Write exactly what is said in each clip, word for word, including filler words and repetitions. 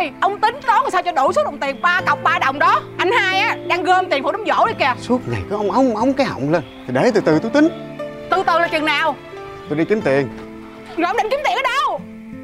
coi ông tính toán làm sao cho đủ số đồng tiền ba cọc ba đồng đó. Anh hai á đang gom tiền phụ đám giỗ đây kìa. Suốt ngày cứ ông ống ống cái họng lên. Thì để từ từ tôi tính. Từ từ là chừng nào? Tôi đi kiếm tiền. Rồi ông định kiếm tiền ở đâu?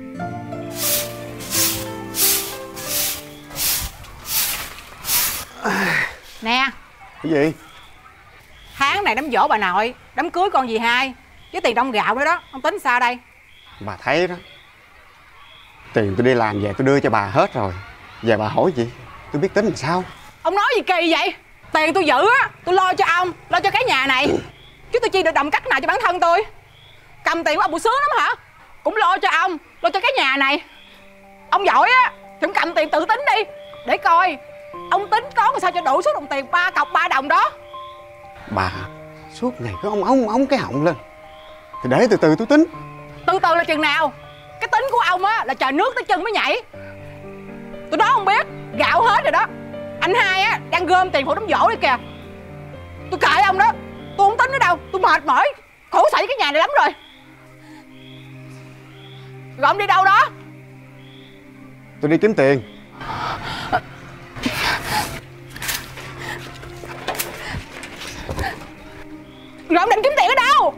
Nè. Cái gì? Tháng này đám giỗ bà nội, đám cưới con dì hai, với tiền đông gạo nữa đó. Ông tính sao đây? Bà thấy đó, tiền tôi đi làm về tôi đưa cho bà hết rồi. Giờ bà hỏi gì tôi biết tính làm sao. Ông nói gì kỳ vậy? Tiền tôi giữ á, tôi lo cho ông, lo cho cái nhà này. Chứ tôi chi được đồng cắt nào cho bản thân tôi. Cầm tiền của ông bụi sướng lắm hả? Cũng lo cho ông, lo cho cái nhà này. Ông giỏi á thì ông cầm tiền tự tính đi. Để coi ông tính toán làm sao cho đủ số đồng tiền ba cọc ba đồng đó. Bà suốt ngày cứ ông ống ống cái họng lên. Thì để từ từ tôi tính. Từ từ là chừng nào? Cái tính của ông á là chờ nước tới chân mới nhảy. Tôi nói không biết, gạo hết rồi đó. Anh hai á đang gom tiền phụ đám giỗ đây kìa. Tôi kệ ông đó, tôi không tính nữa đâu. Tôi mệt mỏi, khổ sở cái nhà này lắm rồi. Rồi ông đi đâu đó? Tôi đi kiếm tiền. Rồi ông định kiếm tiền ở đâu?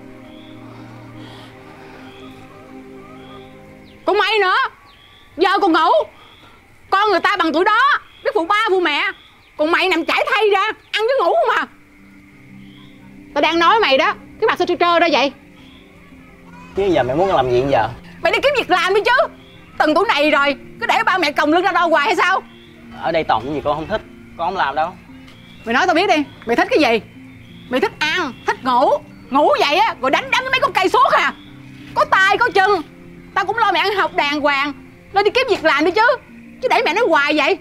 Còn mày nữa, giờ còn ngủ. Con người ta bằng tuổi đó biết phụ ba phụ mẹ. Còn mày nằm chải thay ra, ăn với ngủ không à. Tao đang nói mày đó, cái mặt sao trơ trơ đó vậy? Chứ giờ mày muốn làm gì giờ? Mày đi kiếm việc làm đi chứ. Từng tuổi này rồi, cứ để ba mẹ còng lưng ra đâu hoài hay sao? Ở đây toàn những gì con không thích, con không làm đâu. Mày nói tao biết đi, mày thích cái gì? Mày thích ăn, thích ngủ. Ngủ vậy á, rồi đánh đấm với mấy con cây suốt à. Có tay có chân. Tao cũng lo mẹ ăn học đàng hoàng, lo đi kiếm việc làm đi chứ. Chứ để mẹ nói hoài vậy.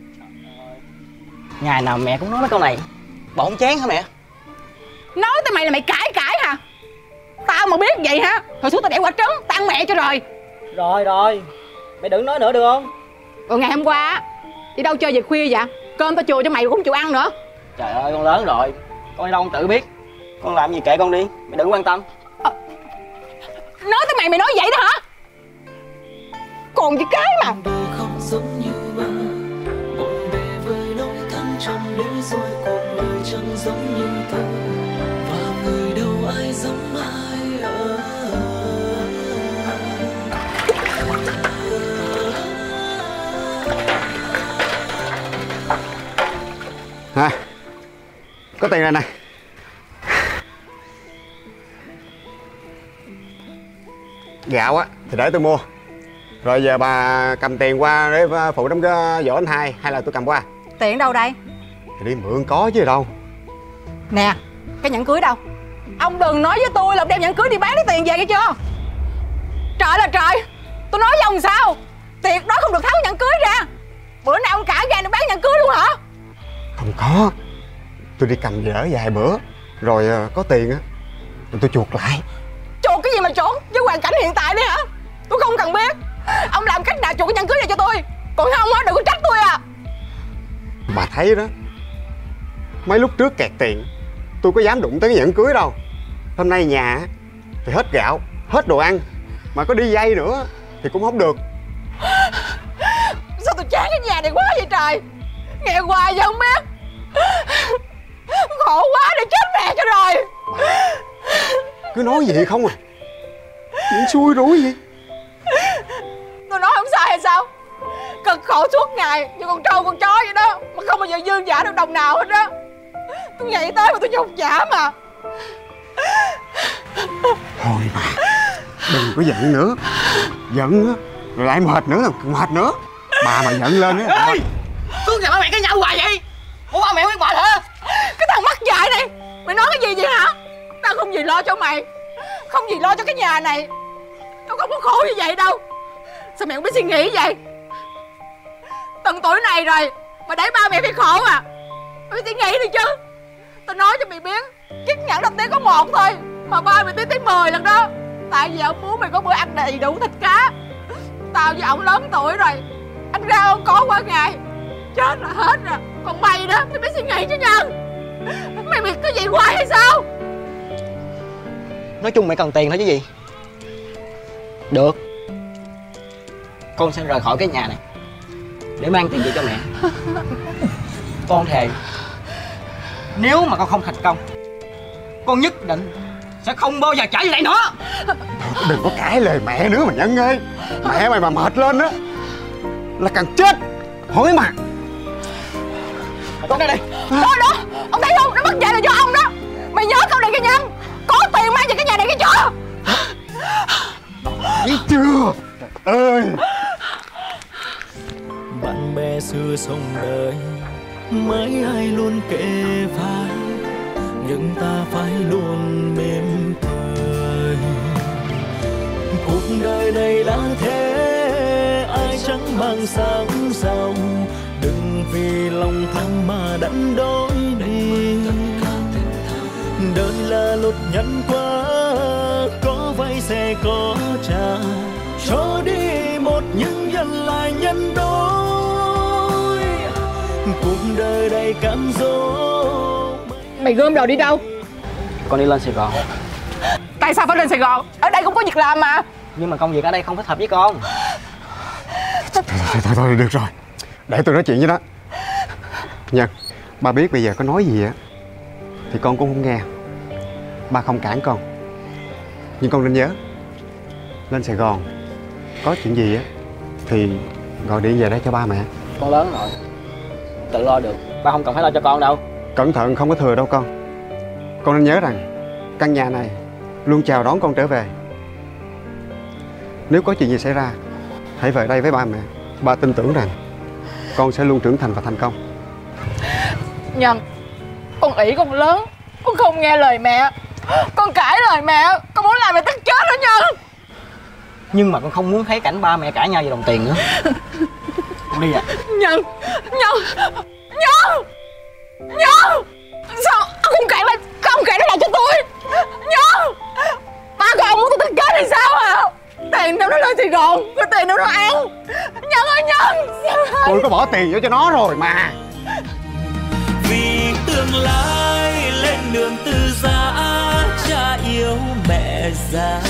Ngày nào mẹ cũng nói mấy câu này. Bà không chán hả mẹ? Nói tới mày là mày cãi cãi hả? Tao mà biết vậy hả, hồi xuống tao đẻ quả trứng, tao ăn mẹ cho rồi. Rồi rồi, mày đừng nói nữa được không? Rồi ngày hôm qua đi đâu chơi về khuya vậy? Cơm tao chùa cho mày cũng không chịu ăn nữa. Trời ơi, con lớn rồi, con đi đâu con tự biết. Con làm gì kệ con đi, mày đừng quan tâm. à, Nói tới mày mày nói vậy đó hả? Còn gì cái mà không giống như ba, bộn bề với nỗi thăng trầm để rồi cuộc đời chẳng giống như thơ, và người đâu ai giống ai ở. Hả? Có tiền rồi nè. Gạo á thì để tôi mua. Rồi giờ bà cầm tiền qua để phụ đám giỗ anh hai, hay là tôi cầm qua? tiền đâu đây? Thì đi mượn có chứ đâu. Nè, cái nhẫn cưới đâu? Ông đừng nói với tôi là ông đem nhẫn cưới đi bán lấy tiền về nghe chưa? Trời là trời, tôi nói với ông sao? Tuyệt đối không được tháo nhẫn cưới ra. Bữa nay ông cả gan để bán nhẫn cưới luôn hả? Không có. Tôi đi cầm về ở vài bữa. Rồi có tiền á rồi tôi chuột lại. Chuột cái gì mà chuột? Với hoàn cảnh hiện tại đi hả? Tôi không cần biết. Ông làm cách nào chuột cái nhẫn cưới này cho tôi. Còn không á đừng có trách tôi à. Bà thấy đó, mấy lúc trước kẹt tiền tôi có dám đụng tới cái nhẫn cưới đâu. Hôm nay nhà thì hết gạo, hết đồ ăn, mà có đi vay nữa thì cũng không được. Sao tôi chán cái nhà này quá vậy trời. Nghe hoài vậy không biết. Khổ quá để chết mẹ cho rồi. Bà cứ nói vậy không à. Chuyện xui rủi gì. Tôi nói không sai hay sao? Cực khổ suốt ngày như con trâu con chó vậy đó, mà không bao giờ dư dả được đồng nào hết á. Tôi nghĩ tới mà tôi nhục nhã mà. Thôi bà, đừng có giận nữa. Giận á rồi lại mệt nữa, mệt nữa. Bà mà giận lên á. Ê, suốt ngày ba mẹ cãi nhau hoài vậy. Ủa ba mẹ không biết mệt hả? Cái thằng mắc dại này, mày nói cái gì vậy hả? Tao không gì lo cho mày, không gì lo cho cái nhà này. Tao không có khổ như vậy đâu. Sao mày không biết suy nghĩ vậy? Từng tuổi này rồi mà để ba mẹ phải khổ à? Mày suy nghĩ đi chứ. Tao nói cho mày biết, chiếc nhẫn đồng tiền có một thôi mà ba mày tới tới mười lần đó. Tại vì ông muốn mày có bữa ăn đầy đủ thịt cá. Tao với ổng lớn tuổi rồi, ăn rau không có qua ngày. Chết là hết rồi. Còn mày đó, mày biết suy nghĩ chứ Nhân. Mày biết cái gì hoài hay sao? Nói chung mẹ cần tiền thôi chứ gì. Được, con sẽ rời khỏi cái nhà này. để mang tiền về cho mẹ. Con thề, nếu mà con không thành công, con nhất định sẽ không bao giờ trở về đây nữa. Đừng có cãi lời mẹ nữa mà Nhân ơi. Mẹ mày mà mệt lên á là càng chết. Hỏi mà. Con đây đây. Đó đó, ông thấy không? Nó mất dạy là do ông đó. Mày nhớ câu này cái Nhân. Có tiền mang về cái nhà này cái chưa? Thấy chưa? Ơi. Bạn bè xưa sống đời, mấy ai luôn kề vai, nhưng ta phải luôn mỉm cười. Cuộc đời này là thế, ai chẳng mang sáng dòng. Đừng vì lòng tham mà đánh đổi đi. Đời là luật nhân quả, có vay sẽ có trả. Cho đi một nhưng nhận lại nhân đôi. Cuộc đời đầy cám dỗ. Mày gom đồ đi đâu? Con đi lên Sài Gòn. Tại sao phải lên Sài Gòn? Ở đây cũng có việc làm mà. Nhưng mà công việc ở đây không thích hợp với con. Thôi thôi thôi, thôi được rồi. Để tôi nói chuyện với nó. Nhân, ba biết bây giờ có nói gì á thì con cũng không nghe. Ba không cản con. Nhưng con nên nhớ, lên Sài Gòn có chuyện gì á thì gọi điện về đây cho ba mẹ. Con lớn rồi, tự lo được. Ba không cần phải lo cho con đâu. Cẩn thận không có thừa đâu con. Con nên nhớ rằng căn nhà này luôn chào đón con trở về. Nếu có chuyện gì xảy ra, hãy về đây với ba mẹ. Ba tin tưởng rằng con sẽ luôn trưởng thành và thành công. Nhân, con ỷ con lớn, con không nghe lời mẹ, con cãi lời mẹ, con muốn làm mẹ tức chết đó Nhân. Nhưng mà con không muốn thấy cảnh ba mẹ cãi nhau về đồng tiền nữa. Con đi à? Nhân, Nhân, Nhân, Nhân, sao ông không cãi lại, không cãi nó lại cho tôi. Nhân, ba con muốn tôi tức chết thì sao à? Tiền đâu nó lên Sài Gòn, có tiền đâu nó ăn. Nhân ơi Nhân, tôi có bỏ tiền vô cho nó rồi mà. Vì tương lai lên đường từ giã, cha yêu mẹ già.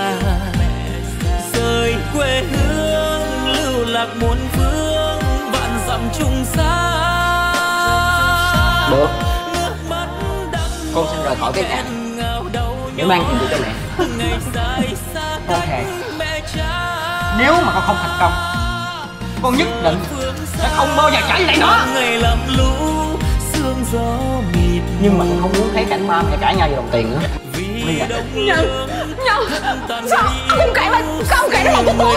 Rời quê hương lưu lạc muôn phương, vạn dặm chung xa. Được, con sẽ rời khỏi cái nhà để mang tiền về cho mẹ. Con thề, nếu mà con không thành công, con nhất định sẽ không bao giờ trở về đây nữa. Ngày làm lũ sương gió mịt. Nhưng mà con không muốn thấy cảnh ba mẹ cãi nhau về đồng tiền nữa. Đi à? Nhân, Nhân, sao ông không cãi lại, không cãi nó lại cho tôi.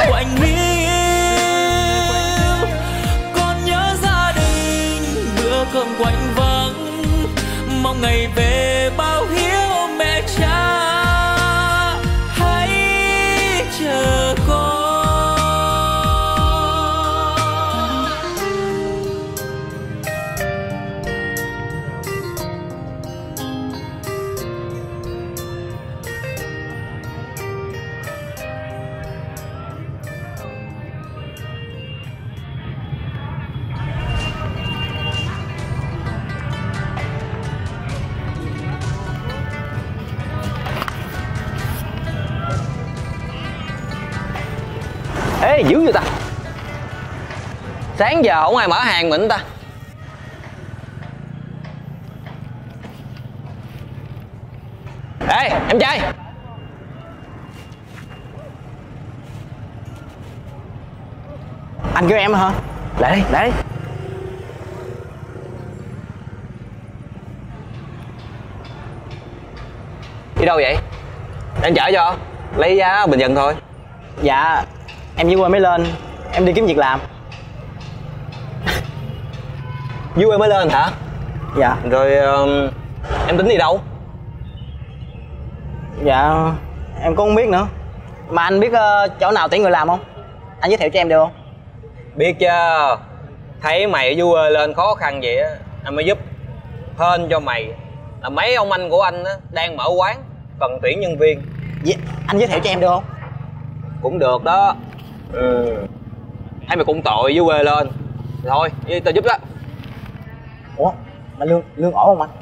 Con nhớ gia đình, bữa cơm quạnh vắng, mong ngày về bao hiếu mẹ cha. Hãy chờ con. Ê, dữ vậy ta. Sáng giờ không ai mở hàng mình ta. Ê, em trai. Anh kêu em hả? Lại đi, lại đi. Đi đâu vậy? Anh chở cho. Lấy giá bình dân thôi. Dạ, em dưới quê mới lên. Em đi kiếm việc làm. Dưới quê mới lên hả? Dạ. Rồi um, em tính đi đâu? Dạ, em cũng không biết nữa. Mà anh biết uh, chỗ nào tuyển người làm không? Anh giới thiệu cho em được không? Biết chứ. Thấy mày ở dưới quê lên khó khăn vậy á, anh mới giúp. Hên cho mày là mấy ông anh của anh á đang mở quán, cần tuyển nhân viên. Dạ, anh giới thiệu cho em được không? Cũng được đó. Ừ. Thấy mày cũng tội dưới quê lên. Thôi, đi tao giúp đó. Ủa, mà lương lương ổn không anh?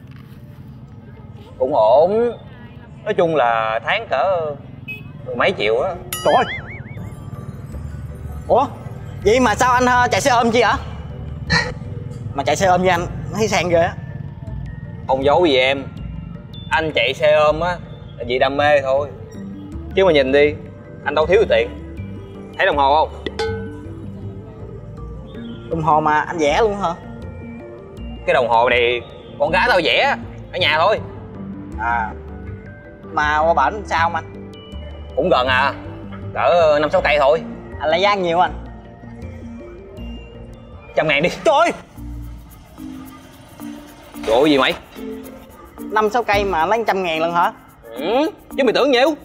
Cũng ổn. Nói chung là tháng cỡ mười mấy triệu á. Trời ơi. Ủa, Vậy mà sao anh uh, chạy xe ôm chi hả? Mà chạy xe ôm với anh thấy sang ghê á. Không giấu gì em, anh chạy xe ôm á là vì đam mê thôi. Chứ mà nhìn đi, anh đâu thiếu tiền. Thấy đồng hồ không? Đồng hồ mà anh vẽ luôn hả? Cái đồng hồ này con gái tao vẽ ở nhà thôi. À, mà qua bển sao không anh? Cũng gần à, cỡ năm sáu cây thôi. Anh lấy giá nhiều anh? Trăm ngàn đi. Trời ơi, Trời ơi gì mày? năm sáu cây mà lấy trăm ngàn lần hả? Ừ, chứ mày tưởng nhiêu?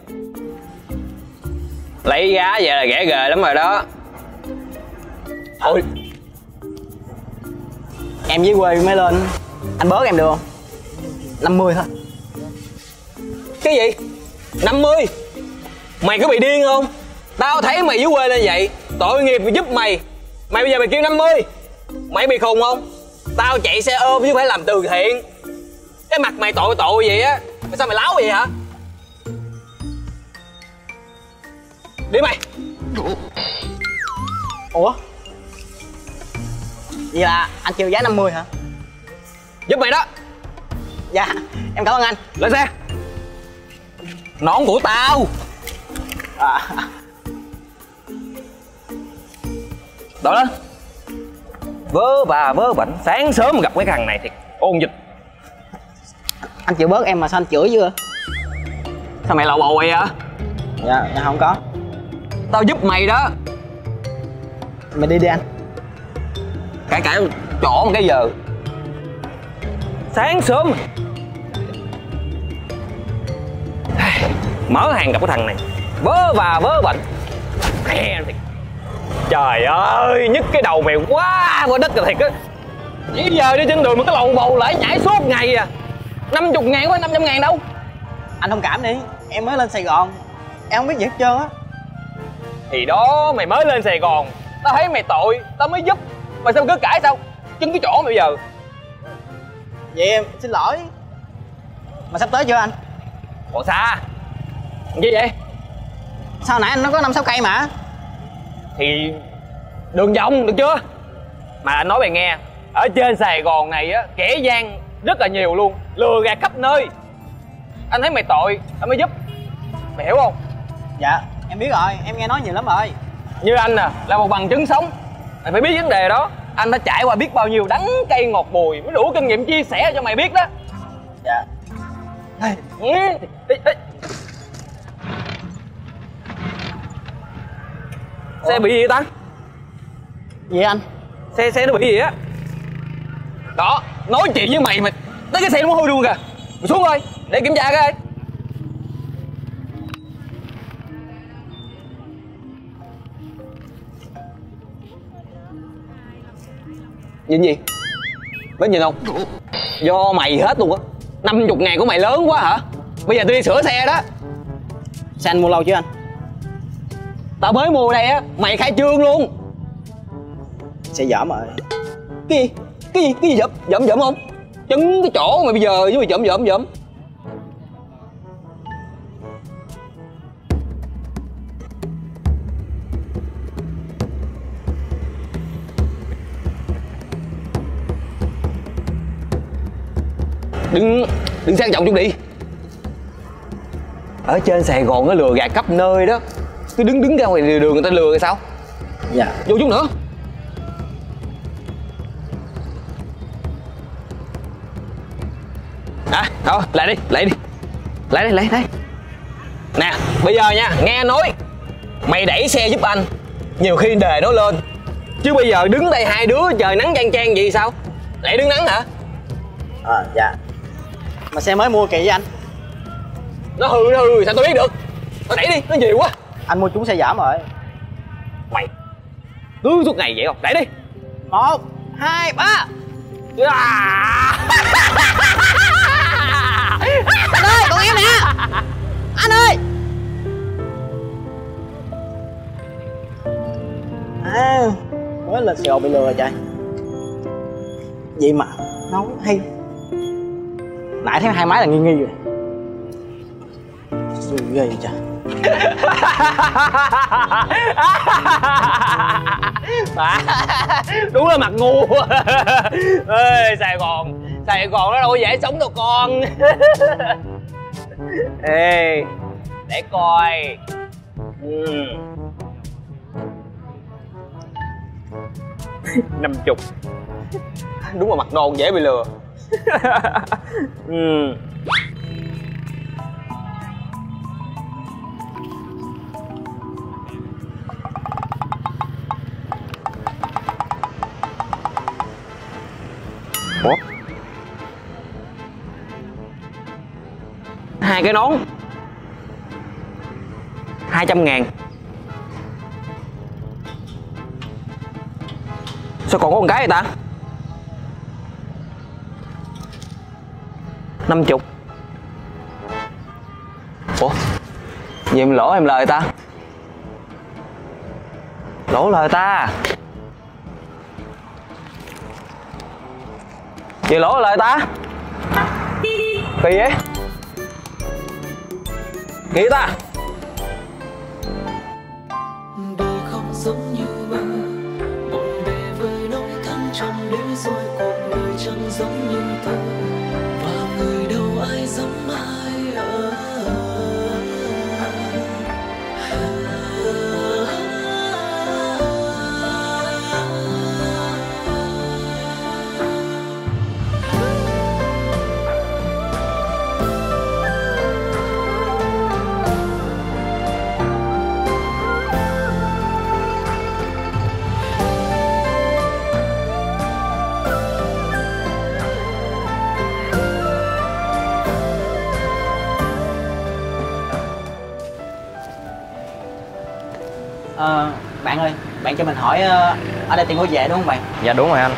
Lấy giá vậy là ghẻ ghề lắm rồi đó. Thôi Em với quê mới lên, anh bớt em được không? năm mươi thôi. cái gì? năm mươi? Mày có bị điên không? Tao thấy mày dưới quê lên vậy, tội nghiệp giúp mày. Mày bây giờ mày kêu năm mươi? Mày bị khùng không? Tao chạy xe ôm chứ không phải làm từ thiện. Cái mặt mày tội tội vậy á, mày sao mày láo vậy hả? Đi mày. Ủa? Vậy là anh chịu giá năm mươi hả? Giúp mày đó. Dạ, em cảm ơn anh. Lên xe. Nón của tao. À, Đó lên. Vớ bà vớ vẩn, sáng sớm gặp cái thằng này thì ôn dịch. anh chịu bớt em mà sao anh chửi chưa? Sao mày lầu bầu vậy hả? Dạ, dạ không có. Tao giúp mày đó. Mình đi đi anh. Cả cả chỗ một cái giờ. Sáng sớm mở hàng gặp cái thằng này vớ và vớ bệnh. Trời ơi, nhức cái đầu mày quá qua đất rồi thiệt á. Chỉ giờ đi trên đường mà cái lầu bầu lại nhảy suốt ngày à. Năm chục ngàn có năm trăm ngàn đâu. Anh thông cảm đi, em mới lên Sài Gòn, em không biết gì hết trơn á. Thì đó, mày mới lên Sài Gòn, tao thấy mày tội, tao mới giúp. Mà sao cứ cãi sao? Chân cái chỗ mày bây giờ. Vậy em xin lỗi. Mà sắp tới chưa anh? Còn xa. Gì vậy? Sao nãy anh nói có năm sáu cây mà. Thì đường vòng được chưa? Mà anh nói mày nghe, ở trên Sài Gòn này á, kẻ gian rất là nhiều luôn, lừa gạt khắp nơi. Anh thấy mày tội, anh mới giúp. Mày hiểu không? Dạ, em biết rồi, em nghe nói nhiều lắm rồi. Như anh nè, là một bằng chứng sống. Mày phải biết vấn đề đó. Anh đã trải qua biết bao nhiêu đắng cay ngọt bùi mới đủ kinh nghiệm chia sẻ cho mày biết đó. Dạ. Ừ, đi, đi. Xe bị gì vậy ta? Gì anh? Xe xe nó bị gì á? Đó, nói chuyện với mày mà tới cái xe nó hư luôn kìa. Mày xuống thôi, để kiểm tra cái. Nhìn gì? Biết nhìn không? Do mày hết luôn á. Năm chục ngàn của mày lớn quá hả? Bây giờ tôi đi sửa xe đó. Xe anh mua lâu chưa anh? Tao mới mua đây á, mày khai trương luôn. Xe dởm rồi. Cái gì? Cái gì? Cái gì dởm? Dởm dởm không? Chấn cái chỗ mày bây giờ với mày dởm dởm dởm. Đừng, đừng sang trọng chút đi. Ở trên Sài Gòn nó lừa gạt khắp nơi đó. Cứ đứng đứng ra ngoài đường người ta lừa rồi sao? Dạ. Vô chút nữa. À, thôi, lại đi, lại đi. Lại đi, lại đây. Nè, bây giờ nha, nghe nói mày đẩy xe giúp anh, nhiều khi đề nó lên. Chứ bây giờ đứng đây hai đứa trời nắng chang chang vậy sao? Lại đứng nắng hả? À, dạ. Mà xe mới mua kỳ với anh. Nó hư, nó hư, sao tôi biết được? Nó đẩy đi, nó nhiều quá. Anh mua trúng xe giảm rồi. Mày cứ suốt ngày vậy không? Đẩy đi. Một, hai, ba. À. Anh ơi, còn em nè. Anh ơi. À, mới lên Sài Gòn bị lừa rồi trời. Vậy mà nói hay. Nãy thấy hai máy là nghi nghi rồi. Ghê vậy trời. Bà đúng là mặt ngu. Ê, Sài Gòn Sài Gòn nó đâu có dễ sống đâu con. Ê, để coi. Ừ. Năm chục. Đúng là mặt đòn dễ bị lừa. Ừ. Ủa? Hai cái nón hai trăm ngàn. Sao còn có một cái vậy ta? Năm chục. Ủa? Gì em lỗ em lời ta? Lỗ lời ta. Gì lỗ lời ta? Kỳ vậy? Kỳ ta? Đời không giống như mơ, bộn bề với nỗi căng trong đêm rồi cuộc đời chẳng giống như thơ, và người đâu ai giống ai ở. Ờ, bạn ơi, bạn cho mình hỏi uh, ở đây tiền của vệ đúng không bạn? Dạ đúng rồi anh.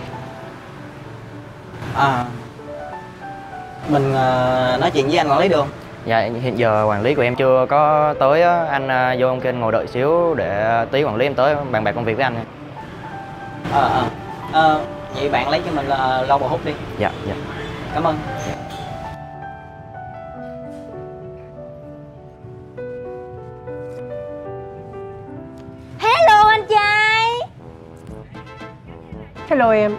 À, mình uh, nói chuyện với anh quản lý được không? Dạ hiện giờ quản lý của em chưa có tới á, anh uh, vô ông kênh ngồi đợi xíu để tí quản lý em tới bàn bạc công việc với anh. Ờ, ờ, ờ, vậy bạn lấy cho mình uh, lau bò hút đi. Dạ, dạ. Cảm ơn. Hello anh trai. Hello em.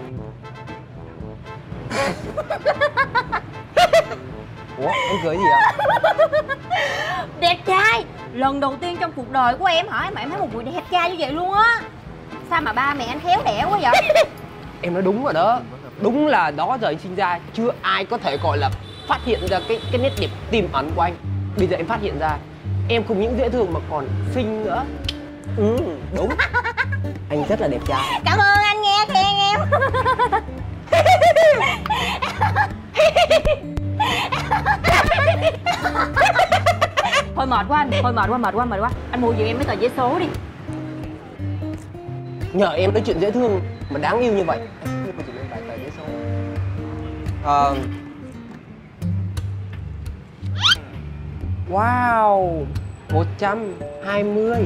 Ủa em cười gì vậy? Đẹp trai. Lần đầu tiên trong cuộc đời của em hả mà em thấy một người đẹp trai như vậy luôn á. Sao mà ba mẹ anh khéo đẻ quá vậy? Em nói đúng rồi đó. Đúng là đó giờ anh sinh ra chưa ai có thể gọi là phát hiện ra cái cái nét đẹp tiềm ẩn của anh. Bây giờ em phát hiện ra em không những dễ thương mà còn xinh nữa. Ừ, đúng. Anh rất là đẹp trai. Cảm ơn anh nghe khen em. Thôi mệt quá anh, thôi mệt quá, mệt quá, mệt quá. Anh mua giùm em mấy tờ vé số đi. Nhờ em nói chuyện dễ thương mà đáng yêu như vậy. Nhưng mà chỉ lên vài tờ vé số. Ờ. Wow, một trăm hai mươi.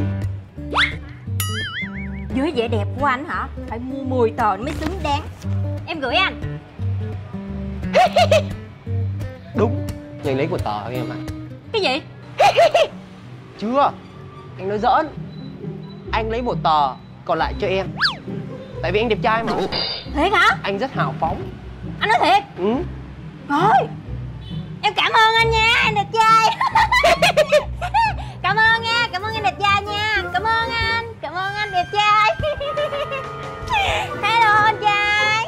Với vẻ đẹp của anh hả? Phải mua mười tờ mới xứng đáng. Em gửi anh. Đúng, nhưng lấy một tờ thôi em ạ. Cái gì? Chưa, anh nói giỡn. Anh lấy một tờ, còn lại cho em. Tại vì anh đẹp trai mà. Thiệt hả? Anh rất hào phóng. Anh nói thiệt? Ừ. Rồi, em cảm ơn anh nha, anh đẹp trai. Cảm ơn nha, cảm ơn anh đẹp trai nha. Cảm ơn anh, cảm ơn anh đẹp trai. Hello anh trai.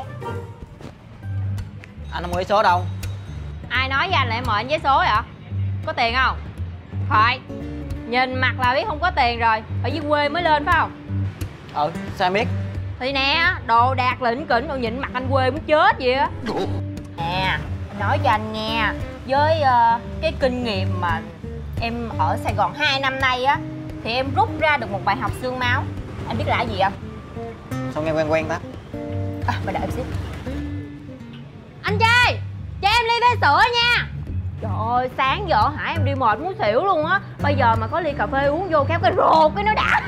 Anh không mua vé số đâu. Ai nói với anh là em mời anh vé số vậy? Có tiền không? Phải. Nhìn mặt là biết không có tiền rồi. Ở dưới quê mới lên phải không? Ờ, sao em biết? Thì nè, đồ đạc lỉnh kỉnh, rồi nhìn mặt anh quê muốn chết vậy á. Nè, anh nói cho anh nghe. Với uh, cái kinh nghiệm mà em ở Sài Gòn hai năm nay á, thì em rút ra được một bài học xương máu. Anh biết là cái gì không? Sao nghe quen quen ta? À, mà đợi em xíu. Anh trai, cho em ly phê sữa nha. Trời ơi, sáng giờ hả em đi mệt muốn xỉu luôn á. Bây giờ mà có ly cà phê uống vô kéo cái rột cái nó đã.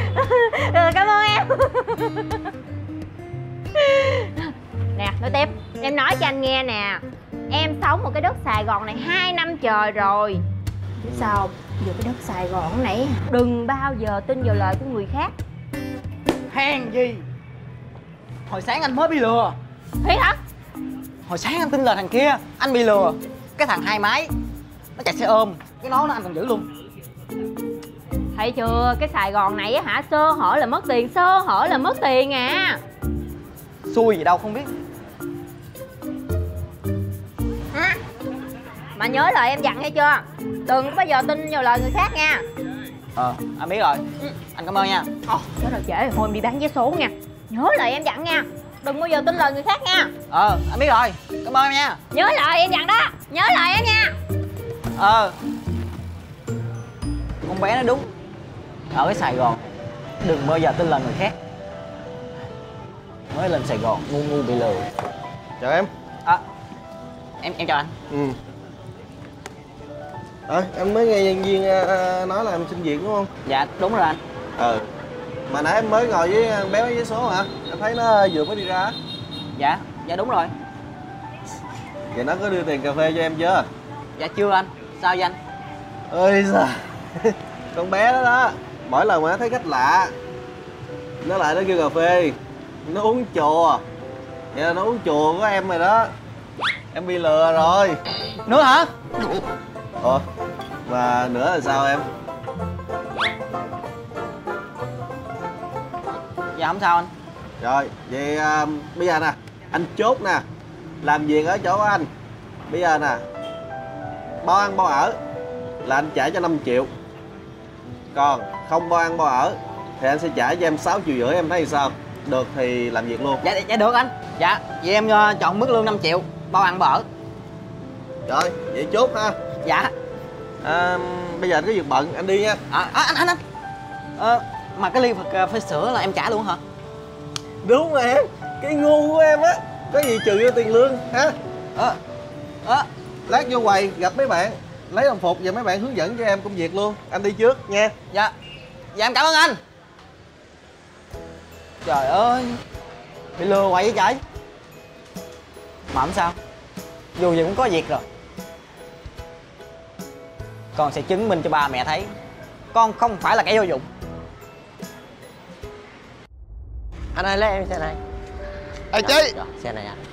Ừ, cảm ơn em. Nè, nói tiếp. Em nói cho anh nghe nè, em sống ở cái đất Sài Gòn này hai năm trời rồi. Biết sao không? Giờ cái đất Sài Gòn này đừng bao giờ tin vào lời của người khác. Hèn gì? Hồi sáng anh mới bị lừa. Thế hả? Hồi sáng anh tin lời thằng kia, anh bị lừa. Cái thằng hai máy nó chạy xe ôm, cái nón nó anh còn giữ luôn. Thấy chưa, cái Sài Gòn này á hả, sơ hở là mất tiền, sơ hở là mất tiền à. Xui gì đâu không biết. Hả? Mà nhớ lời em dặn nghe chưa? Đừng có bao giờ tin vào lời người khác nha. Ờ, anh biết rồi. Ừ. Anh cảm ơn nha. Ồ, đó rồi trễ rồi, thôi em đi bán vé số nha. Nhớ lời em dặn nha. Đừng bao giờ tin lời người khác nha. Ờ, anh biết rồi. Cảm ơn em nha. Nhớ lời em dặn đó. Nhớ lời em nha. Ờ. Con bé nói đúng. Ở cái Sài Gòn đừng bao giờ tin lời người khác. Mới lên Sài Gòn ngu ngu bị lừa. Chào em. À, em em chào anh. Ừ. Ờ, em mới nghe nhân viên uh, nói là em xin việc đúng không? Dạ đúng rồi anh. Ờ. Mà nãy em mới ngồi với con bé với số hả? Em thấy nó vừa mới đi ra. Dạ, dạ đúng rồi. Vậy nó có đưa tiền cà phê cho em chưa? Dạ chưa anh. Sao vậy anh? Ơi sao? Con bé đó đó, mỗi lần mà nó thấy khách lạ nó lại nó kêu cà phê, nó uống chùa. Vậy là nó uống chùa của em rồi đó. Em bị lừa rồi. Nữa hả? Ủa, mà nữa là sao em? Dạ không sao anh. Rồi, vậy à, bây giờ nè, anh chốt nè, làm việc ở chỗ của anh. Bây giờ nè, bao ăn bao ở là anh trả cho năm triệu. Còn không bao ăn bao ở thì anh sẽ trả cho em sáu triệu rưỡi, em thấy sao? Được thì làm việc luôn. Dạ, dạ được anh. Dạ, vậy em uh, chọn mức lương năm triệu, bao ăn bao ở. Rồi, vậy chốt ha. Dạ. À, bây giờ anh có việc bận, anh đi nha. À, à anh, anh, anh. À, mà cái ly phật uh, phê sữa là em trả luôn hả? Đúng rồi em, cái ngu của em á, có gì trừ vô tiền lương ha. Ờ, ờ. Lát vô quầy gặp mấy bạn, lấy đồng phục và mấy bạn hướng dẫn cho em công việc luôn. Anh đi trước nha. Dạ. Dạ em cảm ơn anh. Trời ơi, bị lừa hoài vậy trời. Mà không sao, dù gì cũng có việc rồi. Con sẽ chứng minh cho ba mẹ thấy con không phải là kẻ vô dụng. Anh ơi, lấy em xe này. Ê Chí, xe này anh.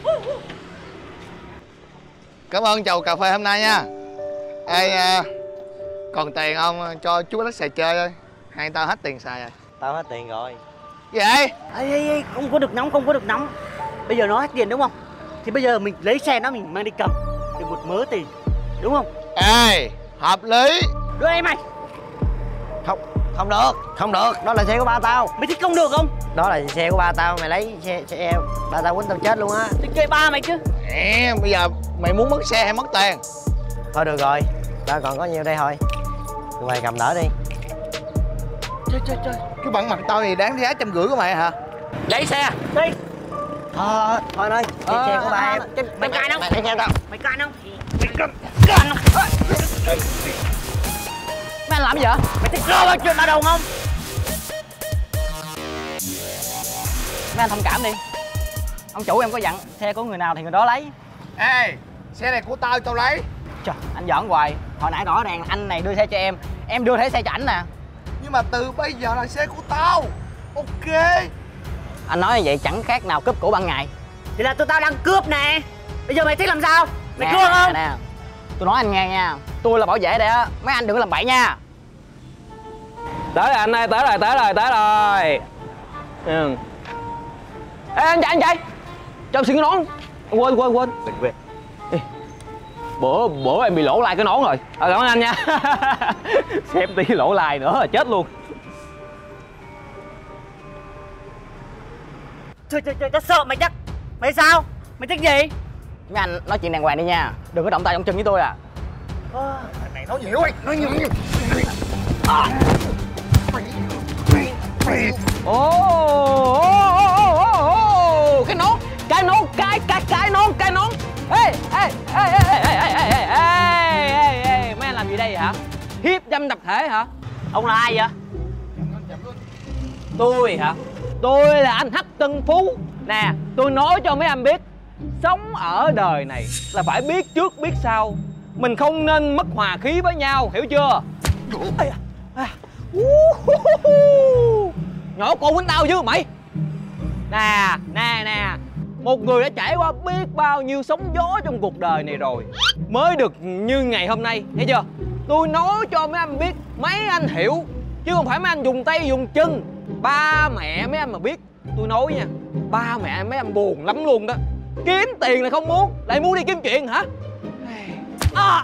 Cảm ơn chầu cà phê hôm nay nha. Ê, à, còn tiền không cho chú lắc xài chơi thôi. Hai tao hết tiền xài rồi. Tao hết tiền rồi. Gì vậy? Ê, ê, ê, không có được nóng, không có được nóng. Bây giờ nó hết tiền đúng không? Thì bây giờ mình lấy xe nó mình mang đi cầm được một mớ tiền, đúng không? Ê, hợp lý. Đưa em mày. Không, không được, không được. Đó là xe của ba tao. Mày thích không được không? Đó là xe của ba tao, mày lấy xe xe ba tao quýnh tao chết luôn á. Thì chơi ba mày chứ. Nè, bây giờ mày muốn mất xe hay mất tiền? Thôi được rồi, tao còn có nhiêu đây thôi. Tụi mày cầm đỡ đi. Trời trời trời, cái bằng mặt tao thì đáng giá trăm rưỡi của mày hả? Lấy xe đi. Thôi thôi ơi, Ờ, xe của ba em. Mày cài không? Mày lấy xe tao. Mày cài không? Mấy anh làm gì vậy? Mày thích lo bao chuyện tao đâu không? Mấy anh thông cảm đi. Ông chủ em có dặn xe của người nào thì người đó lấy. Ê, xe này của tao, tao lấy. Trời, anh giỡn hoài. Hồi nãy rõ ràng anh này đưa xe cho em, em đưa thẻ xe cho ảnh nè. Nhưng mà từ bây giờ là xe của tao. Ok. Anh nói như vậy chẳng khác nào cướp của ban ngày. Thì là tụi tao đang cướp nè. Bây giờ mày thích làm sao? Mày cướp không? Nè, tôi nói anh nghe nha, tôi là bảo vệ đây á, mấy anh đừng có làm bậy nha. Tới rồi anh ơi, tới rồi, tới rồi, tới rồi. Ừ. Ê anh chạy, anh chạy. Cho em xin cái nón. Quên, quên, quên. Đừng quên. Bữa, bữa em bị lỗ lại cái nón rồi. À, cảm ơn anh nha. Xem tí lỗ lại nữa là chết luôn. Trời trời trời, tao sợ mày chắc. Mày sao? Mày thích gì? Mấy anh nói chuyện đàng hoàng đi nha, đừng có động tay động chân với tôi à. Thằng này nói nhiều ấy, nói nhiều. Ồ, ồ, ồ, ồ, ồ, cái nón, cái nón, cái, cái, cái nón, cái nón. Ê, ê, ê, ê, ê, ê, ê, ê, ê, ê, ê, mấy anh làm gì đây vậy hả? Hiếp dâm tập thể hả? Ông là ai vậy? Tôi hả? Tôi là anh Hắc Tân Phú. Nè, tôi nói cho mấy anh biết, Sống ở đời này là phải biết trước biết sau. Mình không nên mất hòa khí với nhau, hiểu chưa? À, à, nhỏ con quýnh tao chứ mày. Nè, nè, nè. Một người đã trải qua biết bao nhiêu sóng gió trong cuộc đời này rồi mới được như ngày hôm nay, thấy chưa? Tôi nói cho mấy anh biết, mấy anh hiểu, chứ không phải mấy anh dùng tay dùng chân. Ba mẹ mấy anh mà biết, tôi nói nha, ba mẹ mấy anh buồn lắm luôn đó. Kiếm tiền là không muốn, lại muốn đi kiếm chuyện hả? À.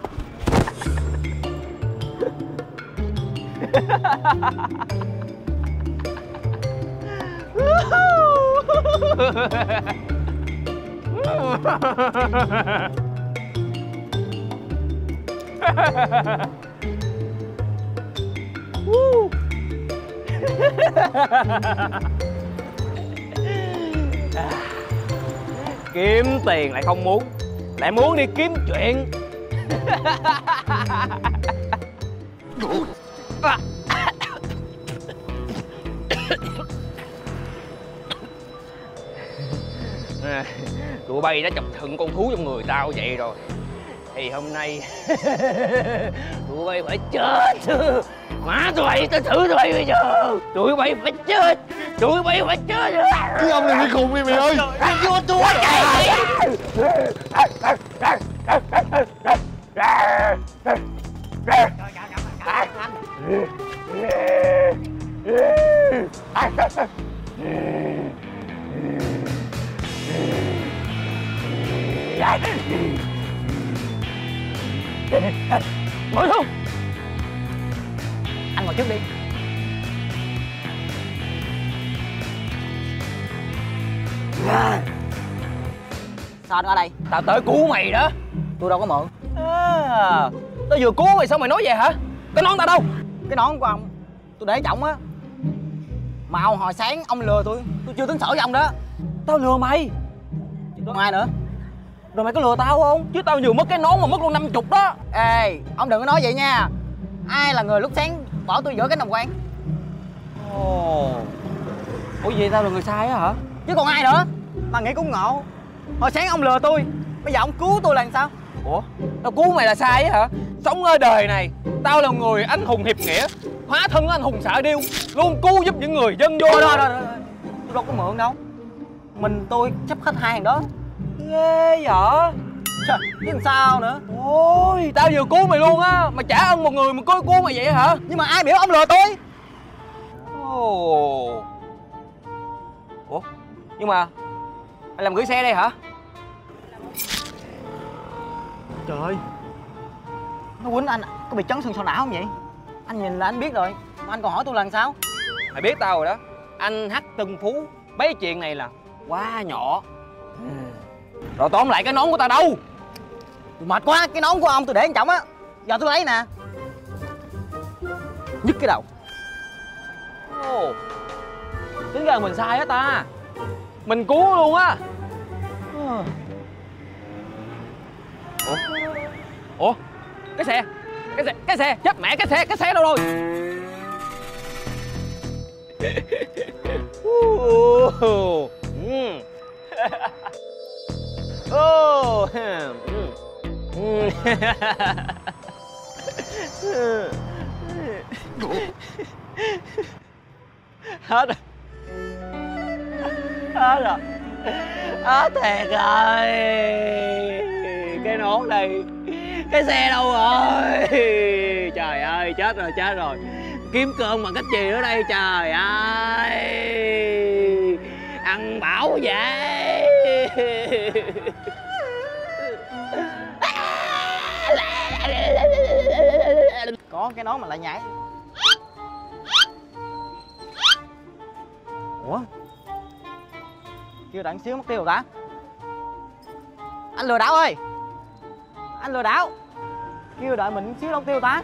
Kiếm tiền lại không muốn, lại muốn đi kiếm chuyện. À, tụi bay đã chọc thận con thú trong người tao vậy rồi thì hôm nay tụi bay phải chết. Má tụi bay, tao thử tụi bay bây giờ. Tụi bay phải chết, tụi bay phải chết. Cái ông này bị khùng đi mày ơi. Vô tôi ngồi xuống. Anh ngồi trước đi. Sao anh ở đây? Tao tới cứu mày đó. Tôi đâu có mượn. À, tao vừa cứu mày sao mày nói vậy hả? Cái nón tao đâu? Cái nón của ông tôi để trọng á. Mà ông hồi sáng ông lừa tôi, tôi chưa tính sổ với ông đó. Tao lừa mày? Còn ai nữa? Rồi mày có lừa tao không? Chứ tao vừa mất cái nón mà mất luôn năm chục đó. Ê, ông đừng có nói vậy nha. Ai là người lúc sáng bỏ tôi giữa cái đồng quan? Ồ. Ủa vậy tao là người sai á hả? Chứ còn ai nữa? Mà nghĩ cũng ngộ. Hồi sáng ông lừa tôi, bây giờ ông cứu tôi là làm sao? Ủa? Tao cứu mày là sai á hả? Sống ở đời này, tao là người anh hùng hiệp nghĩa, hóa thân anh hùng xạ điêu, luôn cứu giúp những người dân vô. Thôi thôi thôi, tôi đâu có mượn đâu. Mình tôi sắp hết hai hàng đó. Ghê vậy? Trời, chứ làm sao nữa? Ôi, tao vừa cứu mày luôn á, mà trả ơn một người mà cứu cứu mày vậy hả? Nhưng mà ai biểu ông lừa tôi? Ồ. Ủa? Nhưng mà anh làm gửi xe đây hả? Trời ơi, nó quýnh anh có bị chấn thương sọ não không vậy? Anh nhìn là anh biết rồi, mà anh còn hỏi tôi là làm sao? Mày biết tao rồi đó. Anh Hắc Tân Phú, mấy chuyện này là quá nhỏ. Rồi tóm lại cái nón của tao đâu? Tôi mệt quá, cái nón của ông tôi để anh trọng á. Giờ tôi lấy nè. Nhức cái đầu. Ồ. Tính ra là mình sai á ta. Mình cứu luôn á. Ủa? Ủa? Cái xe, cái xe, cái xe, chết mẹ, cái xe, cái xe đâu rồi? Oh. Hết rồi. Hết rồi. Hết thiệt rồi. Cái nón đây, cái xe đâu rồi? Trời ơi, chết rồi, chết rồi. Kiếm cơm bằng cách gì nữa đây trời ơi. Ăn bảo vậy. Có cái nón mà lại nhảy. Ủa? Chưa đợi xíu mất tiêu rồi ta? Anh lừa đảo ơi! Anh lừa đảo! Kêu đợi mình xíu đâu tiêu ta?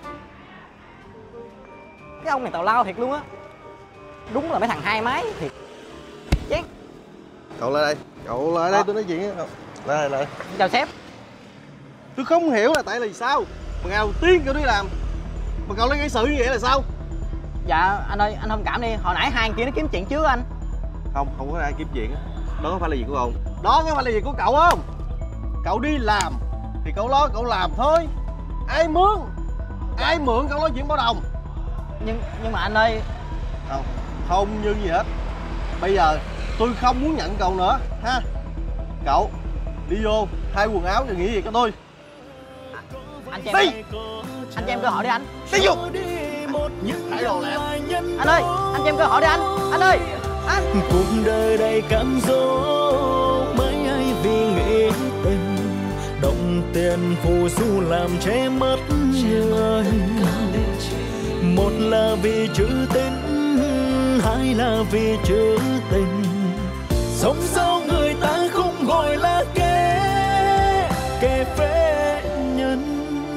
Cái ông này tào lao thiệt luôn á. Đúng là mấy thằng hai máy thiệt. Chán. Cậu lại đây, cậu lại đây, à. Tôi nói chuyện á. Lại lại. Chào sếp. Tôi không hiểu là tại là sao mà ngày đầu tiên cậu đi làm mà cậu lấy gây sự như vậy là sao? Dạ anh ơi, anh thông cảm đi, hồi nãy hai anh kia nó kiếm chuyện trước anh. Không, không có ai kiếm chuyện á. Đó không phải là việc của ông. Đó có phải là việc của cậu không? Cậu đi làm thì cậu lo cậu làm thôi. Ai mướn, ai mượn cậu nói chuyện bao đồng. Nhưng nhưng mà anh ơi. Không, không như gì hết. Bây giờ tôi không muốn nhận cậu nữa ha. Cậu đi vô thay quần áo rồi nghỉ việc cho tôi. Anh cho em, anh cho em cơ hội đi anh. Đi vô. Thay đồ lại. Anh ơi, anh cho em cơ hội đi anh. Anh ơi, anh. Cuộc đời đầy cám dỗ, mấy ai vì nghĩ tình, đồng tiền phù du làm che mất người. Một là vì chữ tình, hai là vì chữ tình. Sống sao người ta không gọi là kẻ kẻ phế nhân.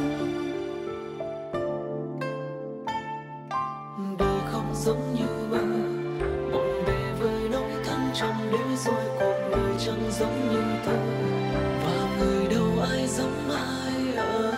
Đời không giống như mơ, bộn bề với nỗi thăng trầm để rồi cuộc đời chẳng giống như thơ. Và người đâu ai giống ai ở.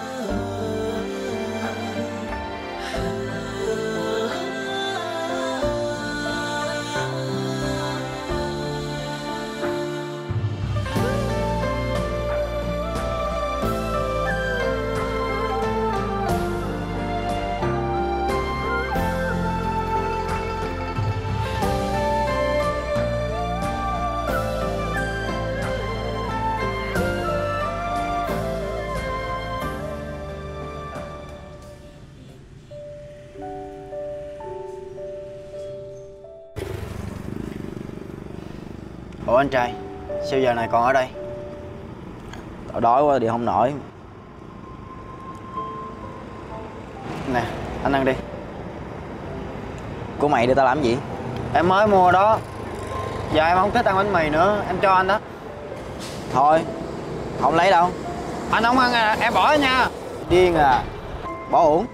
Ủa anh trai, sao giờ này còn ở đây? Tao đói quá đi không nổi. Nè, anh ăn đi. Của mày để tao làm gì? Em mới mua đó. Giờ em không thích ăn bánh mì nữa, em cho anh đó. Thôi, không lấy đâu. Anh không ăn à, em bỏ nha. Điên à, bỏ uổng.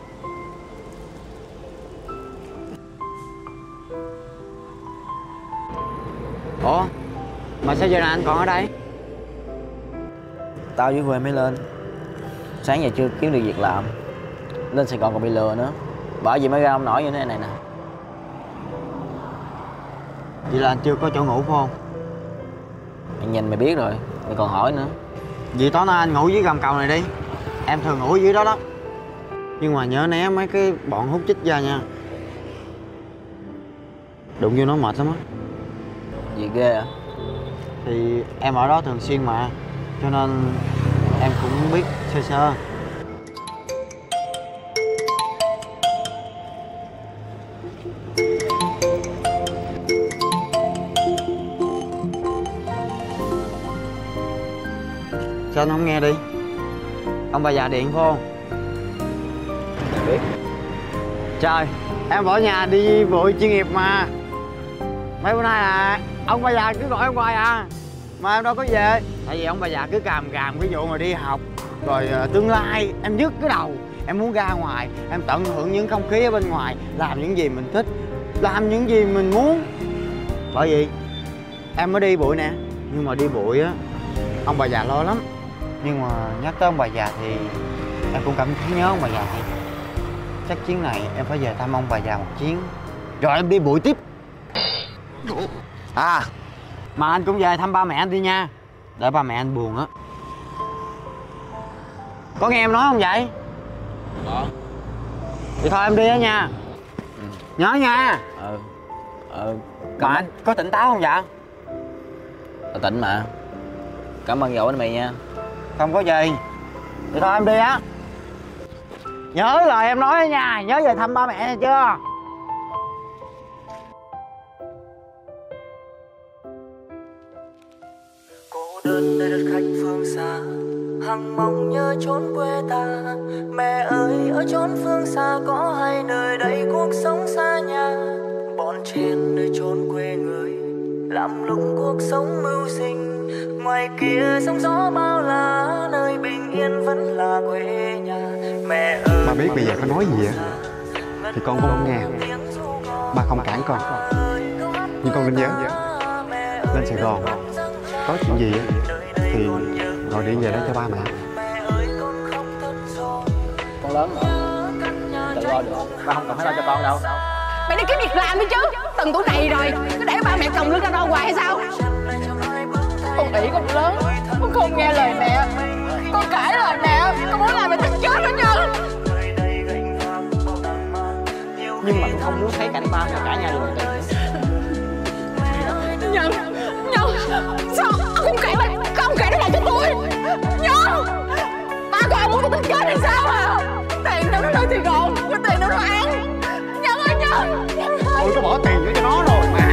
Ủa, mà sao giờ này anh còn ở đây? Tao với quê mới lên. Sáng giờ chưa kiếm được việc làm. Lên Sài Gòn còn bị lừa nữa. Bởi vì mới ra không nổi như thế này nè. Vậy là anh chưa có chỗ ngủ phải không? Mày nhìn mày biết rồi, mày còn hỏi nữa. Vậy tối nay anh ngủ dưới gầm cầu này đi. Em thường ngủ dưới đó đó. Nhưng mà nhớ né mấy cái bọn hút chích ra nha. Đụng vô nó mệt lắm á. Gì ghê à? Thì em ở đó thường xuyên mà, cho nên em cũng biết sơ sơ. Sao anh không nghe đi? Ông bà già điện phải không? Em biết. Trời, em bỏ nhà đi vội chuyên nghiệp mà. Mấy bữa nay à, ông bà già cứ gọi em hoài à. Mà em đâu có về. Tại vì ông bà già cứ càm càm cái vụ mà đi học. Rồi uh, tương lai, em nhức cái đầu. Em muốn ra ngoài, em tận hưởng những không khí ở bên ngoài. Làm những gì mình thích, làm những gì mình muốn. Bởi vì em mới đi bụi nè. Nhưng mà đi bụi á, ông bà già lo lắm. Nhưng mà nhắc tới ông bà già thì em cũng cảm thấy nhớ ông bà già thiệt. Chắc chuyến này em phải về thăm ông bà già một chuyến. Rồi em đi bụi tiếp. À, mà anh cũng về thăm ba mẹ anh đi nha. Để ba mẹ anh buồn á. Có nghe em nói không vậy? Có. Thì thôi em đi á nha. Ừ. Nhớ nha. Ừ. Ừ. Mà anh có tỉnh táo không vậy? Tao tỉnh mà. Cảm ơn dậu anh mày nha. Không có gì. Thì thôi em đi á. Nhớ lời em nói đó nha. Nhớ về thăm ba mẹ nha chưa? Đơn nơi đất khách phương xa, hằng mong nhớ chốn quê ta. Mẹ ơi ở chốn phương xa có hai nơi đây cuộc sống xa nhà. Bon chen nơi chốn quê người, làm lụng cuộc sống mưu sinh. Ngoài kia sóng gió bao la, nơi bình yên vẫn là quê nhà. Mẹ ơi ba biết bây giờ có nói gì vậy thì con cũng không nghe. Ba không cản con, nhưng con nên nhớ lên Sài Gòn có chuyện gì thì gọi điện về đó cho ba mẹ. Con lớn rồi, tự lo được. Ba không cần phải lo cho con đâu. Mày đi kiếm việc làm đi chứ. Từng tuổi này rồi, cứ để ba mẹ còng lưng ra đâu hoài hay sao? Con ỷ con lớn, con không nghe lời mẹ, con cãi lời mẹ, con muốn làm mẹ tức chết đó Nhân. Nhưng mà tôi không muốn thấy cảnh ba và cả nhà được tiền. Nhân, Nhân, sao không kể lại, không kể nó lại cho tôi. Nhân, ba của ông muốn tôi tức chết hay sao à? Tiền đâu nó nơi thì gọn, cái tiền đâu nó ăn. Nhân ơi Nhân, Nhân ơi. Tôi có bỏ tiền vô cho nó rồi mà.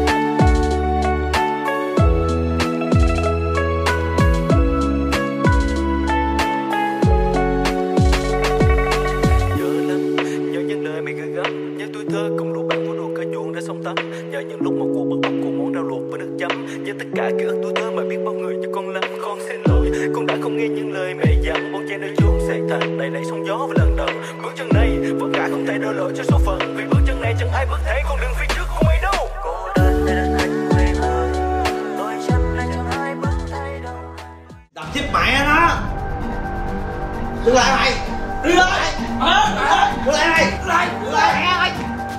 Nhớ những lúc mà cuộc bất bốc cùng món rau luộc và nước chấm. Nhớ tất cả ký ức tuổi thơ mà biết bao người cho con lắm. Con xin lỗi, con đã không nghe những lời mẹ dặn. Bon chen nơi chốn sẽ thành đầy đầy sóng gió và lần đầu. Bước chân này vất vả không thể đổ lỗi cho số phận. Vì bước chân này chẳng ai bước thế con đường phía trước không ai đâu. Cô đơn để đến anh quê mơ, đôi chân này chẳng ai bước thay đâu. Đập chết mẹ nó. Đứng lại mày. Đứng lại. Đứng lại mày. Đứng lại. Đứng lại mẹ ơi.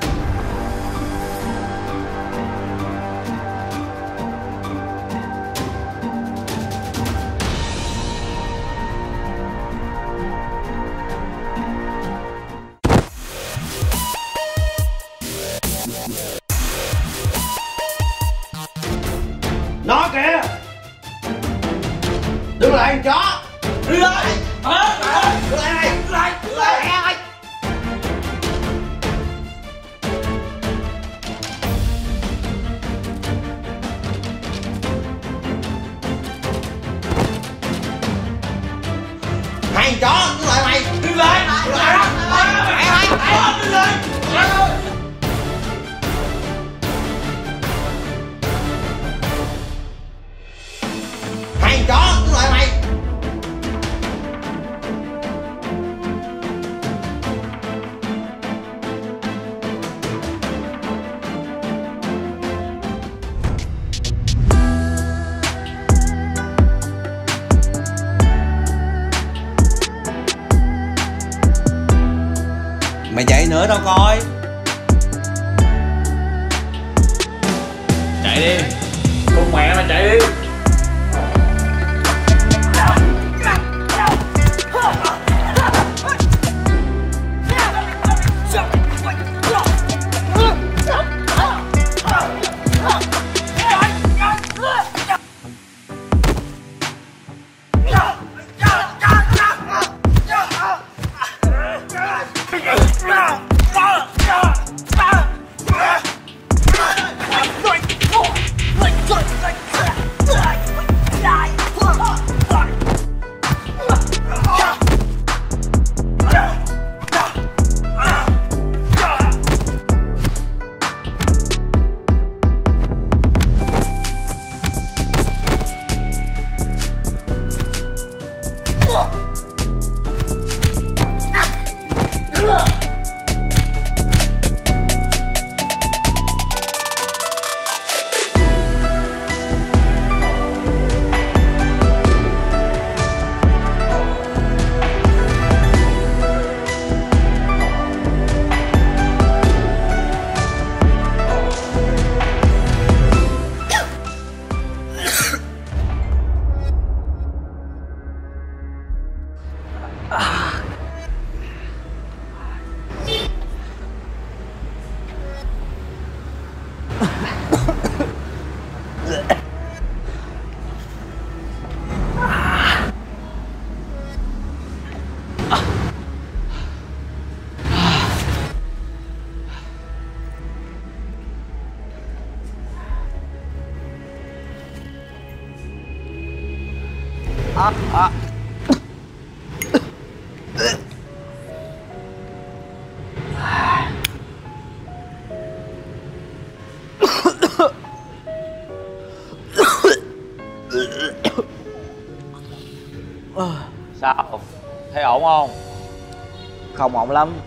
Nó kìa. Đứng lại chó. Đứng lại. Đứng lại này. Đứng lại. Đứng lại mẹ ơi. Mày chó. Đứng lại mày. Đứng lại. Đứng lại đó. Mẹ ơi. Đứng lại. Chó, đứng lại mày. Mày chạy nữa đâu coi. Chạy đi. Con mẹ mày chạy đi. À, à. Sao? Thấy ổn không? Không ổn lắm.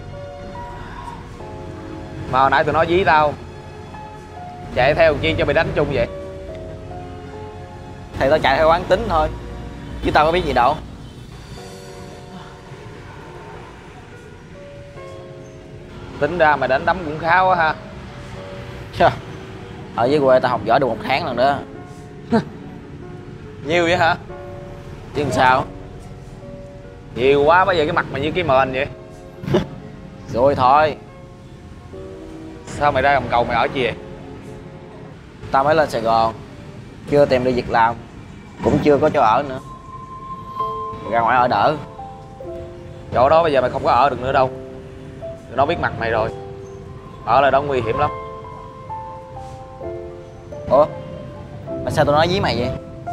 Mà hồi nãy tụi nó dí tao, chạy theo chi cho mày đánh chung vậy? Thì tao chạy theo quán tính thôi, chứ tao có biết gì đâu. Tính ra mày đánh đấm cũng khá quá ha. Ở dưới quê tao học giỏi được một tháng lần đó. Nhiều vậy hả? Chứ làm sao? Nhiều quá bây giờ cái mặt mày như cái mền vậy. Rồi thôi. Sao mày ra Gầm Cầu mày ở chi vậy? Tao mới lên Sài Gòn, chưa tìm được việc làm, cũng chưa có chỗ ở nữa. Mày ra ngoài ở đỡ. Chỗ đó bây giờ mày không có ở được nữa đâu. Nó biết mặt mày rồi. Ở lại đó nguy hiểm lắm. Ủa? Mà sao tao nói với mày vậy?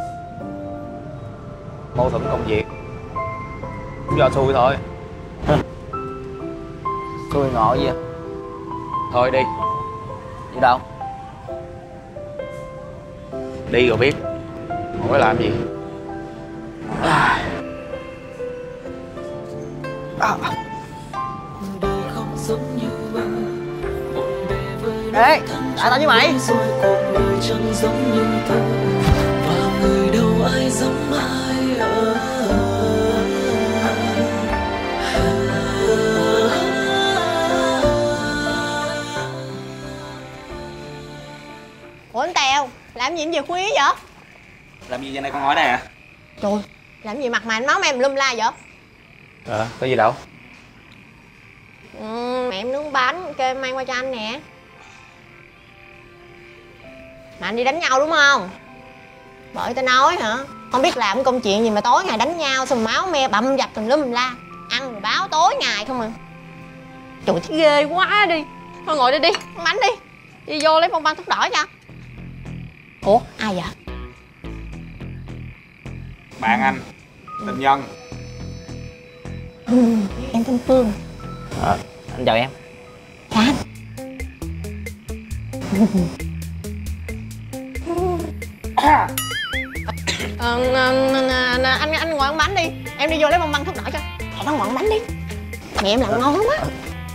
Mâu thuẫn công việc. Cũng do xui thôi. Xui ngộ gì vậy? Thôi đi. Đi đâu? Đi rồi biết. Không có làm gì. À. À. Ê, tại tao với mày. Ủa anh Tèo, làm gì về khuya vậy? Làm gì vậy này con hỏi nè? Trời, làm gì mặt mày anh máu em lum la vậy? Ờ, à, có gì đâu. Ừ, mẹ em nướng bánh, kêu em mang qua cho anh nè. Mà anh đi đánh nhau đúng không? Bởi tao nói hả? Không biết làm công chuyện gì mà tối ngày đánh nhau xong máu me bầm dập tùm lum la. Ăn rồi báo tối ngày không à. Trời thấy ghê quá đi. Thôi ngồi đây đi, ăn bánh đi. Đi vô lấy bông băng thuốc đỏ cho. Ủa, ai vậy? Bạn anh, tình nhân. Ừ, em tên Phương. Ờ, anh chào em. Chào anh. Ờ, anh anh ngồi ăn bánh đi. Em đi vô lấy bông băng thuốc đỏ cho. Em ăn ngồi ăn bánh đi. Mẹ em làm ngon quá.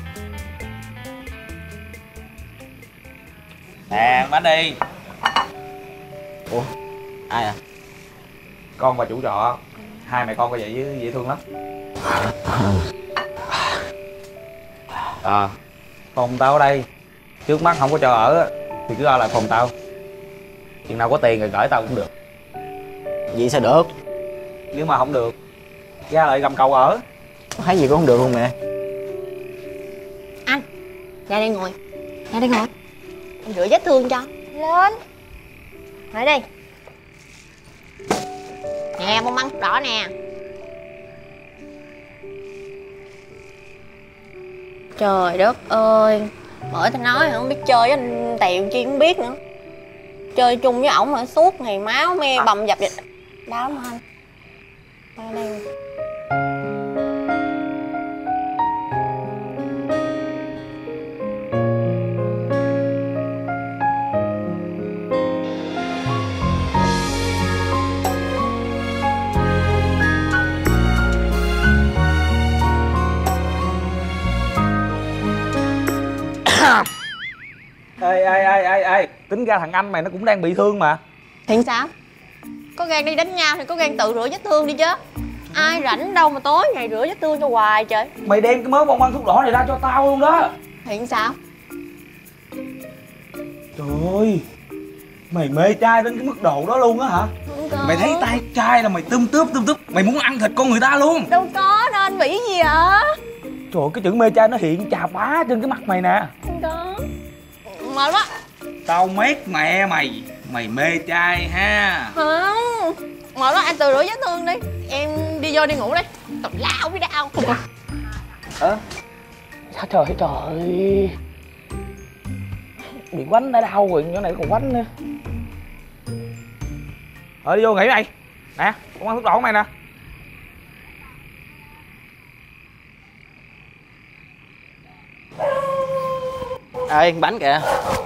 Nè, ăn bánh đi. Ủa, ai à? Con và chủ trọ. Hai mẹ con có vậy với dễ thương lắm. Ờ, à, phòng tao ở đây. Trước mắt không có cho ở thì cứ ở lại phòng tao. Chừng nào có tiền rồi gửi tao cũng được. Vậy sao được? Nếu mà không được, ra lại Gầm Cầu ở. Thấy gì cũng không được luôn mẹ. Anh, ra đây ngồi. Ra đây ngồi. Em rửa vết thương cho. Lên. Lại đây. Nè, bông băng thuốc đỏ nè. Trời đất ơi. Bởi tao nói không biết chơi với anh Tèo chi không biết nữa. Chơi chung với ổng mà suốt ngày máu me bầm dập vậy. Đau lắm anh. Qua đây. Ê ê ê ê ê, tính ra thằng anh mày nó cũng đang bị thương mà. Thì sao? Có gan đi đánh nhau thì có gan tự rửa vết thương đi chứ. Ai rảnh đâu mà tối ngày rửa vết thương cho hoài trời. Mày đem cái mớ bông băng thuốc đỏ này ra cho tao luôn đó. Thì sao? Trời ơi, mày mê trai đến cái mức độ đó luôn á hả? Mày thấy tay trai là mày tươm tướp tươm tướp, mày muốn ăn thịt con người ta luôn. Đâu có đâu anh bị gì ạ? Trời ơi, cái chữ mê trai nó hiện chà bá trên cái mặt mày nè. Không có. Mệt quá. Tao mét mẹ mày, mày mê trai ha. Không, mệt quá, anh tự rửa vết thương đi. Em đi vô đi ngủ đi. Tao lao với đau. Ơ? Sao trời trời ơi. Bị quánh đã đau rồi, chỗ này còn quánh nữa. Ờ đi vô nghỉ mày. Nè, con ăn thuốc đỏ của mày nè. Ê, bánh kìa.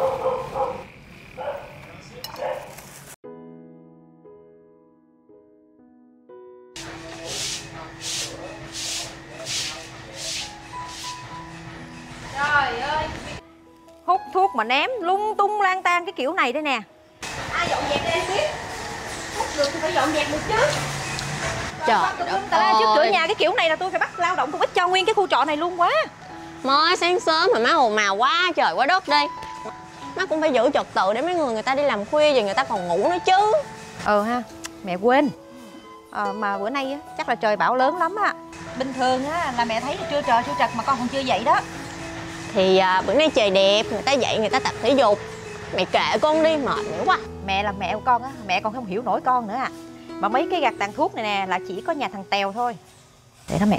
Trời ơi, hút thuốc mà ném lung tung lang tan cái kiểu này đây nè. Ai dọn dẹp đây biết. Hút được thì phải dọn dẹp được chứ. Trời đất ơi, ta la trước cửa nhà cái kiểu này là tôi phải bắt lao động tôi ít cho nguyên cái khu trọ này luôn quá. Mới sáng sớm mà má ồn mào quá trời quá đất đi. Má cũng phải giữ trật tự để mấy người người ta đi làm khuya rồi người ta còn ngủ nữa chứ. Ừ ha. Mẹ quên à, mà bữa nay á, chắc là trời bão lớn lắm á. Bình thường á là mẹ thấy trưa trời trưa trật mà con còn chưa dậy đó. Thì à, bữa nay trời đẹp, người ta dậy người ta tập thể dục. Mẹ kệ con đi, mệt nữa quá. Mẹ là mẹ của con á, mẹ còn không hiểu nổi con nữa à. Mà mấy cái gạt tàn thuốc này nè là chỉ có nhà thằng Tèo thôi. Để đó mẹ.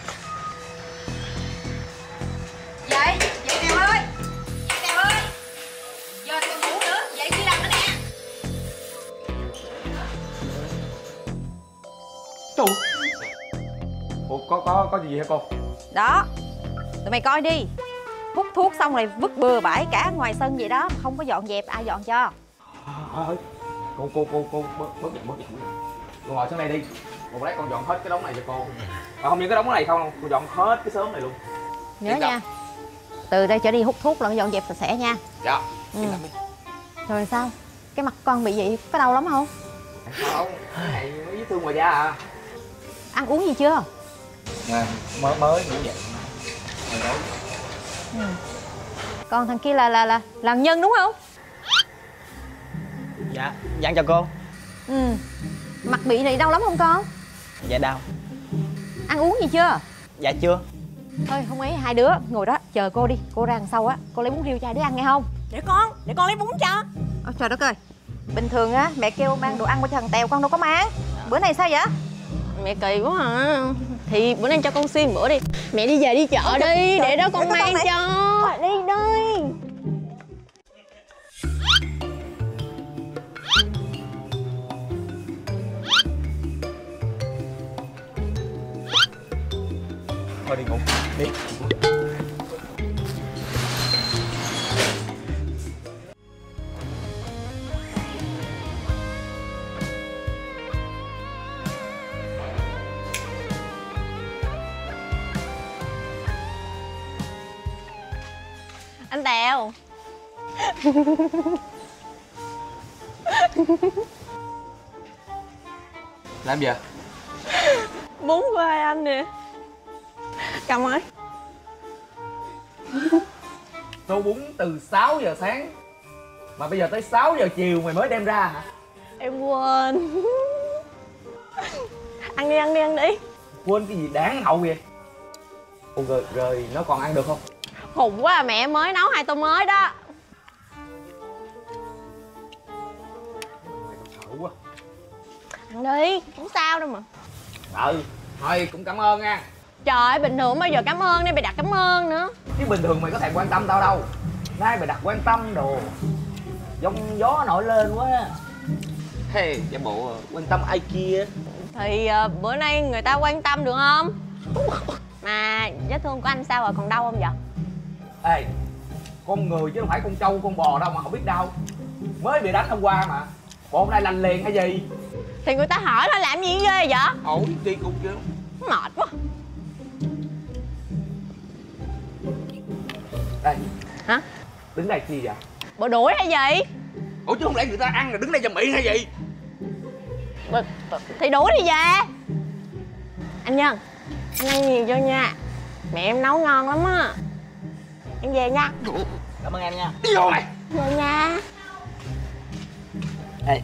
Dậy, dậy Tèo ơi. Dậy Tèo ơi. Giờ Tèo ngủ nữa, dậy đi làm nữa nè. Trời. Ủa, có có có gì hả cô? Đó, tụi mày coi đi. Hút thuốc xong rồi vứt bừa bãi cả ngoài sân vậy đó, không có dọn dẹp, ai dọn cho? Thôi, cô cô cô cô bớt bớt giận bớt giận. Cô ngồi xuống đây đi. Một lát con dọn hết cái đống này cho cô. À, không những cái đống này không, cô dọn hết cái xóm này luôn. Nhớ nha. Từ đây trở đi hút thuốc là dọn dẹp sạch sẽ nha. Dạ. Ừ. Rồi sao? Cái mặt con bị vậy có đau lắm không? Không, cái này mới vết thương ngoài da à. Ăn uống gì chưa? À, mới mới ngủ dậy. Ừ. Còn thằng kia là là là làm nhân đúng không? Dạ, dạ chào cô. Ừ. Mặt bị này đau lắm không con? Dạ đau. Ăn uống gì chưa? Dạ chưa. Thôi không ấy, hai đứa ngồi đó chờ cô đi, cô ra đằng sau á, cô lấy bún riêu cho hai đứa ăn nghe không? Để con, để con lấy bún cho. Ôi trời đất ơi. Bình thường á mẹ kêu mang đồ ăn cho thằng Tèo con đâu có mang. Bữa nay sao vậy? Mẹ kỳ quá à. Thì bữa nay cho con xin bữa đi. Mẹ đi về đi chợ Ôi, đi, trời, để đó con mang con cho. Đi đi. Thôi đi ngủ, đi. Anh Tèo. Làm gì vậy? Bún của hai anh nè. Cầm ơi. Tô bún từ sáu giờ sáng mà bây giờ tới sáu giờ chiều mày mới đem ra hả? Em quên. Ăn đi, ăn đi, ăn đi. Quên cái gì đáng hậu vậy? Ủa rồi, rồi nó còn ăn được không? Khùng quá à, mẹ mới nấu hai tô mới đó. Sợ quá. Ăn đi, không sao đâu mà. Ừ, thôi cũng cảm ơn nha. Trời ơi, bình thường bao giờ cảm ơn, đây mày đặt cảm ơn nữa. Chứ bình thường mày có thèm quan tâm tao đâu. Nay mày đặt quan tâm đồ. Giông gió nổi lên quá. Hey, giả bộ quan tâm ai kia. Thì uh, bữa nay người ta quan tâm được không? Mà vết thương của anh sao rồi, còn đau không vậy? Ê, con người chứ không phải con trâu con bò đâu mà không biết đau. Mới bị đánh hôm qua mà. Còn hôm nay lành liền hay gì? Thì người ta hỏi nó làm gì ghê vậy? Ủa, đi cùng chứ. Mệt quá. Đây. Hả? Đứng đây chi vậy? Bộ đuổi hay gì? Ủa chứ không lẽ người ta ăn rồi đứng đây giùm miệng hay gì? Thì đuổi đi về. Anh Nhân, anh ăn nhiều cho nha. Mẹ em nấu ngon lắm á. Em về nha. Cảm ơn em nha. Đi vô mày. Về nha. Ê,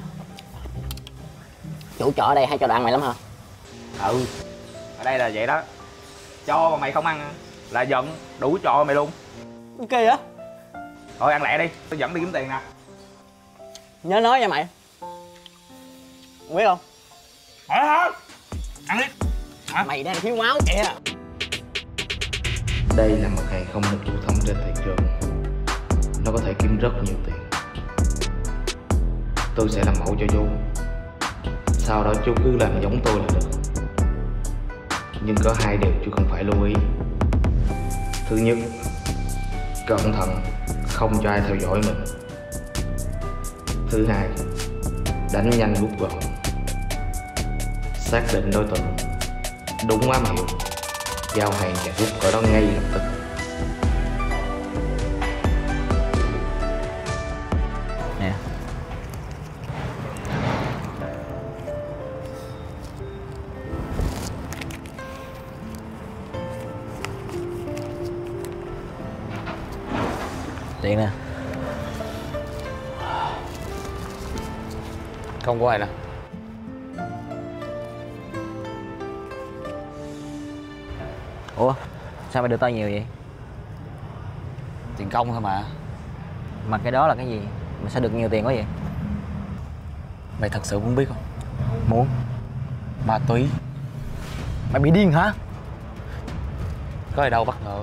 chủ trọ ở đây hay cho đồ ăn mày lắm hả? Ừ, ở đây là vậy đó. Cho mà mày không ăn là giận, đủ trọ mày luôn. Ok á. Thôi ăn lẹ đi, tôi dẫn đi kiếm tiền nè. Nhớ nói nha mày. Không biết không? Hả hả? Ăn đi. Hả? Mày đang thiếu máu kìa. Đây là mặt hàng không được lưu thông trên thị trường. Nó có thể kiếm rất nhiều tiền. Tôi sẽ làm mẫu cho chú. Sau đó chú cứ làm giống tôi là được. Nhưng có hai điều chú không phải lưu ý. Thứ nhất, cẩn thận không cho ai theo dõi mình. Thứ hai, đánh nhanh rút gọn. Xác định đối tượng, đúng ám hiệu, giao hàng và rút khỏi đó ngay lập tức. Nè. Tiền nè. Không có ai nè. Ủa sao mày đưa tao nhiều vậy? Tiền công thôi mà. Mà cái đó là cái gì? Mày sao được nhiều tiền quá vậy? Mày thật sự muốn biết không? Muốn. Ma túy. Mày bị điên hả? Có gì đâu bất ngờ.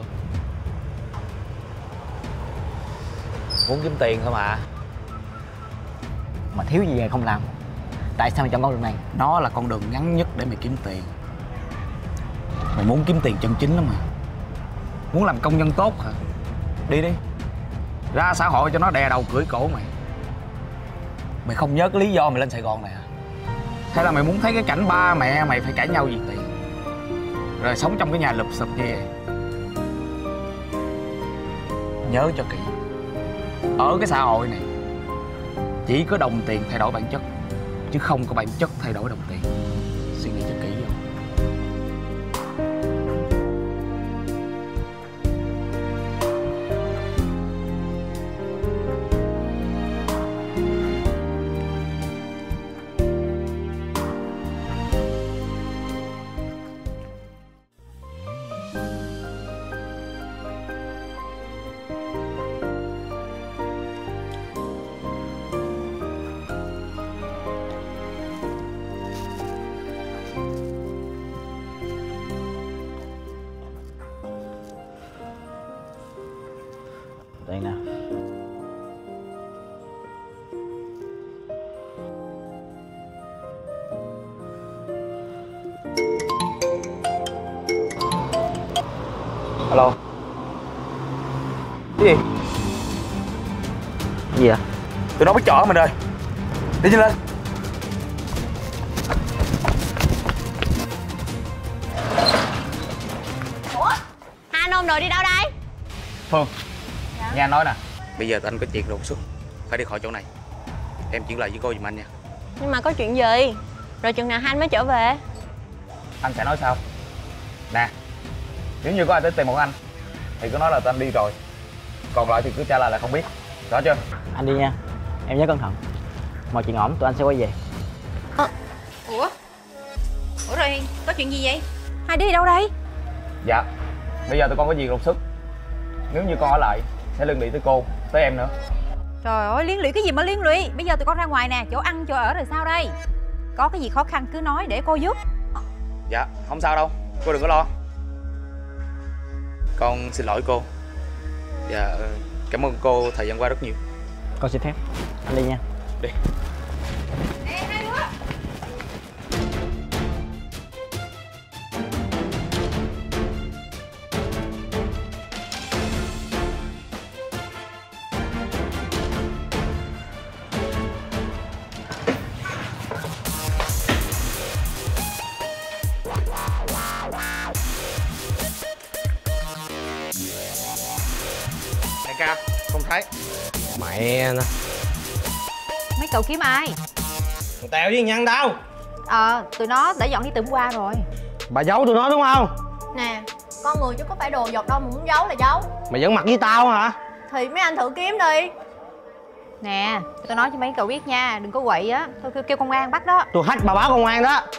Muốn kiếm tiền thôi mà. Mà thiếu gì vậy không làm? Tại sao mày chọn con đường này? Nó là con đường ngắn nhất để mày kiếm tiền. Mày muốn kiếm tiền chân chính lắm mà. Muốn làm công nhân tốt hả? Đi đi. Ra xã hội cho nó đè đầu cưỡi cổ mày. Mày không nhớ cái lý do mày lên Sài Gòn này hả? Hay là mày muốn thấy cái cảnh ba mẹ mày phải cãi nhau vì tiền, rồi sống trong cái nhà lụp xụp như vậy? Nhớ cho kỹ, ở cái xã hội này chỉ có đồng tiền thay đổi bản chất, chứ không có bản chất thay đổi đồng tiền. Suy nghĩ cho kỹ vô. Đây nè. Alo. Cái gì? Gì vậy? Tụi nó bắt trọ mình rồi. Đi nhanh lên. Ủa? Hai anh ôm đồ đi đâu đây? Phương, dạ. Nghe anh nói nè, bây giờ tụi anh có chuyện đột xuất, phải đi khỏi chỗ này. Em chuyển lại với cô giùm anh nha. Nhưng mà có chuyện gì? Rồi chừng nào hai anh mới trở về? Anh sẽ nói sau. Nè, nếu như có ai tới tìm một anh thì cứ nói là tụi anh đi rồi, còn lại thì cứ trả lời là không biết. Rõ chưa? Anh đi nha. Em nhớ cẩn thận. Mọi chuyện ổn tụi anh sẽ quay về. À. Ủa? Ủa rồi có chuyện gì vậy? Hai đứa đi đâu đây? Dạ, bây giờ tụi con có việc đột xuất. Nếu như con ở lại sẽ liên lụy tới cô, tới em nữa. Trời ơi, liên lụy cái gì mà liên lụy? Bây giờ tụi con ra ngoài nè, chỗ ăn chỗ ở rồi sao đây? Có cái gì khó khăn cứ nói để cô giúp. Dạ, không sao đâu, cô đừng có lo. Con xin lỗi cô. Dạ, cảm ơn cô thời gian qua rất nhiều. Con xin phép. Anh đi nha. Đi. Đại ca, không thấy. Mẹ nó. Mấy cậu kiếm ai? Thằng Tèo với thằng Nhân đâu? Ờ, tụi nó để dọn đi từ hôm qua rồi. Bà giấu tụi nó đúng không? Nè, con người chứ có phải đồ vật đâu mà muốn giấu là giấu. Mày giỡn mặt với tao hả? Thì mấy anh thử kiếm đi. Nè, tao nói cho mấy cậu biết nha, đừng có quậy á, tôi kêu, kêu công an bắt đó. Tôi hack bà báo công an đó.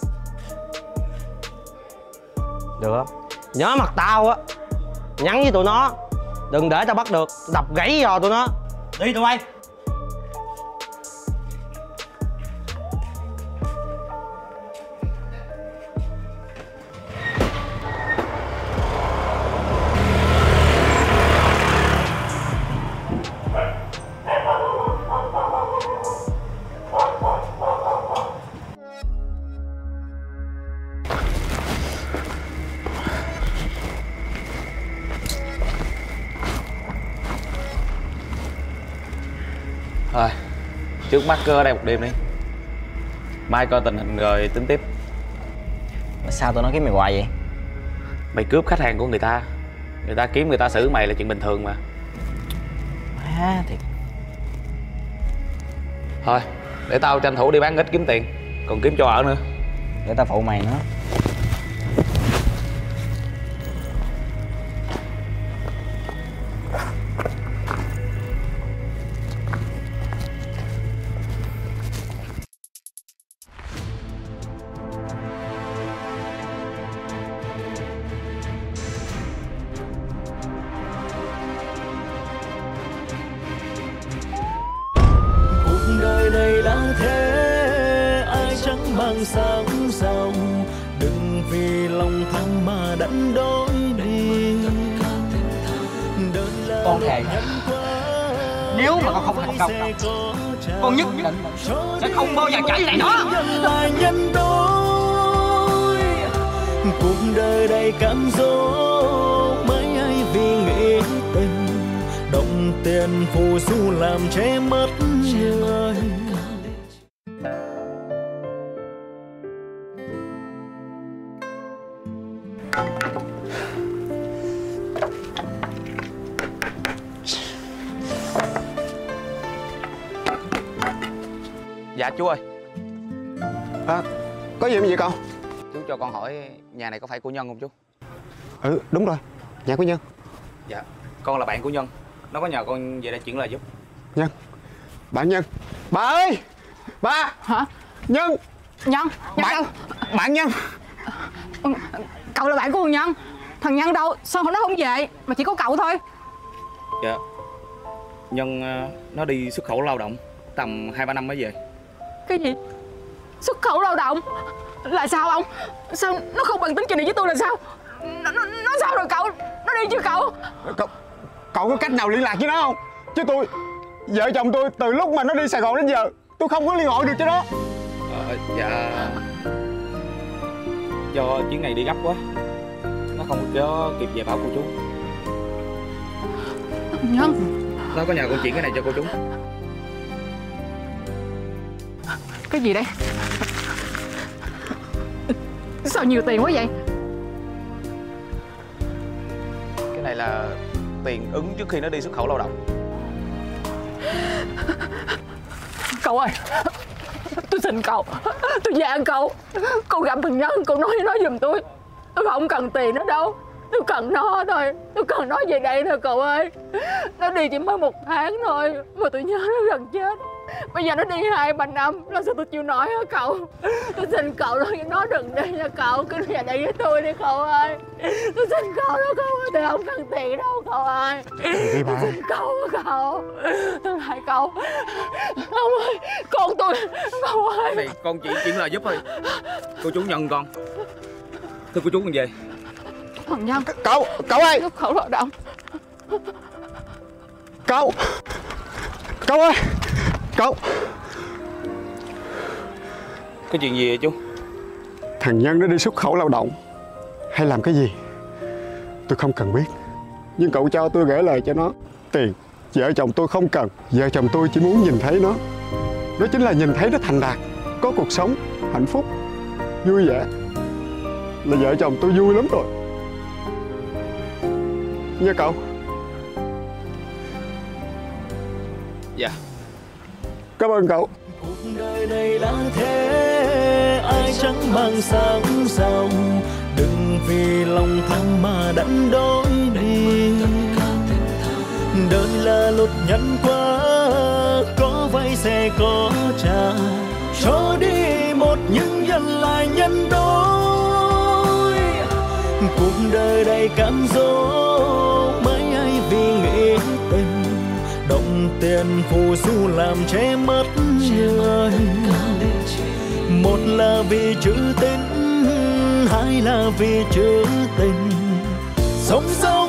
Được. Nhớ mặt tao á, nhắn với tụi nó, đừng để tao bắt được, đập gãy giò tụi nó. Đi tụi bay. Thôi, trước mắt cứ ở đây một đêm đi. Mai coi tình hình rồi tính tiếp. Mà sao tụi nó kiếm mày hoài vậy? Mày cướp khách hàng của người ta, người ta kiếm người ta xử mày là chuyện bình thường mà. À, thiệt. Thôi, để tao tranh thủ đi bán ít kiếm tiền, còn kiếm chỗ ở nữa. Để tao phụ mày nữa. đây là thế, ai chẳng mang sáng dòng. Đừng vì lòng tham mà đánh đổi đi. Con thề nếu mà con không thành công đâu, con nhất định sẽ không bao giờ trở lại nữa. Là nhân đôi cuộc đời đầy cám dỗ, mấy ai vì nghĩa tình đồng tiền phù du làm che mất người. Dạ chú ơi. À, có gì không vậy cậu? Chú cho con hỏi nhà này có phải của Nhân không chú? Ừ đúng rồi, nhà của Nhân. Dạ, con là bạn của Nhân. Nó có nhờ con về đây chuyển lời giúp. Nhân, bạn Nhân. Bà ơi, bà. Hả? Nhân. Nhân, Nhân bạn, đâu? Bạn Nhân. Cậu là bạn của thằng Nhân. Thằng Nhân đâu? Sao nó không về mà chỉ có cậu thôi? Dạ, Nhân nó đi xuất khẩu lao động tầm hai ba năm mới về. Cái gì? Xuất khẩu lao động? Là sao ông? Sao nó không bằng tính trình này với tôi là sao? Nó, nó, nó sao rồi cậu? Nó đi chưa cậu? Cậu Cậu có cách nào liên lạc với nó không? Chứ tôi, vợ chồng tôi từ lúc mà nó đi Sài Gòn đến giờ tôi không có liên hệ được cho nó. Ờ, dạ do chuyến này đi gấp quá, nó không có kịp về bảo cô chú. Nhân, nó có nhờ con chuyển cái này cho cô chú. cái gì đây? Sao nhiều tiền quá vậy? Cái này là tiền ứng trước khi nó đi xuất khẩu lao động. Cậu ơi, tôi xin cậu, tôi van cậu, cậu gặp thằng Nhân, cậu nói với nó giùm tôi. Tôi không cần tiền nó đâu, tôi cần nó thôi, tôi cần nó về đây thôi cậu ơi. Nó đi chỉ mới một tháng thôi mà tôi nhớ nó gần chết. Bây giờ nó đi hai ba năm, làm sao tôi chịu nổi hả cậu? Tôi xin cậu nói với nó đừng đi nha cậu, cứ về đây với tôi đi cậu ơi. Tôi xin cậu đó cậu ơi, tôi không cần tiền đâu cậu ơi. Tôi xin cậu cậu, tôi lại cậu. Ông ơi, con tôi, cậu ơi. Cái này con chỉ chuyển lời giúp thôi. Cô chú nhận con. Thưa cô chú con về. Thằng Nhân. Cậu, cậu ơi. Xuất khẩu lao động. Cậu. Cậu ơi. Cậu. Có chuyện gì vậy chú? Thằng Nhân nó đi xuất khẩu lao động hay làm cái gì tôi không cần biết, nhưng cậu cho tôi gửi lời cho nó. Tiền vợ chồng tôi không cần, vợ chồng tôi chỉ muốn nhìn thấy nó. Đó chính là nhìn thấy nó thành đạt, có cuộc sống hạnh phúc vui vẻ, là vợ chồng tôi vui lắm rồi nha cậu. Dạ. Cảm ơn cậu. Cuộc đời này là thế, ai chẳng mang sáng dòng. Đừng vì lòng tham mà đánh đổi đi. Đời là luật nhân quả, có vay sẽ có trả. Cho đi một nhưng nhận lại nhân đôi. Cuộc đời đầy cám dỗ, mấy ai vì nghĩa tình đồng tiền phù du làm che mất người. Một là vì chữ tín, hai là vì chữ tình. Sống sâu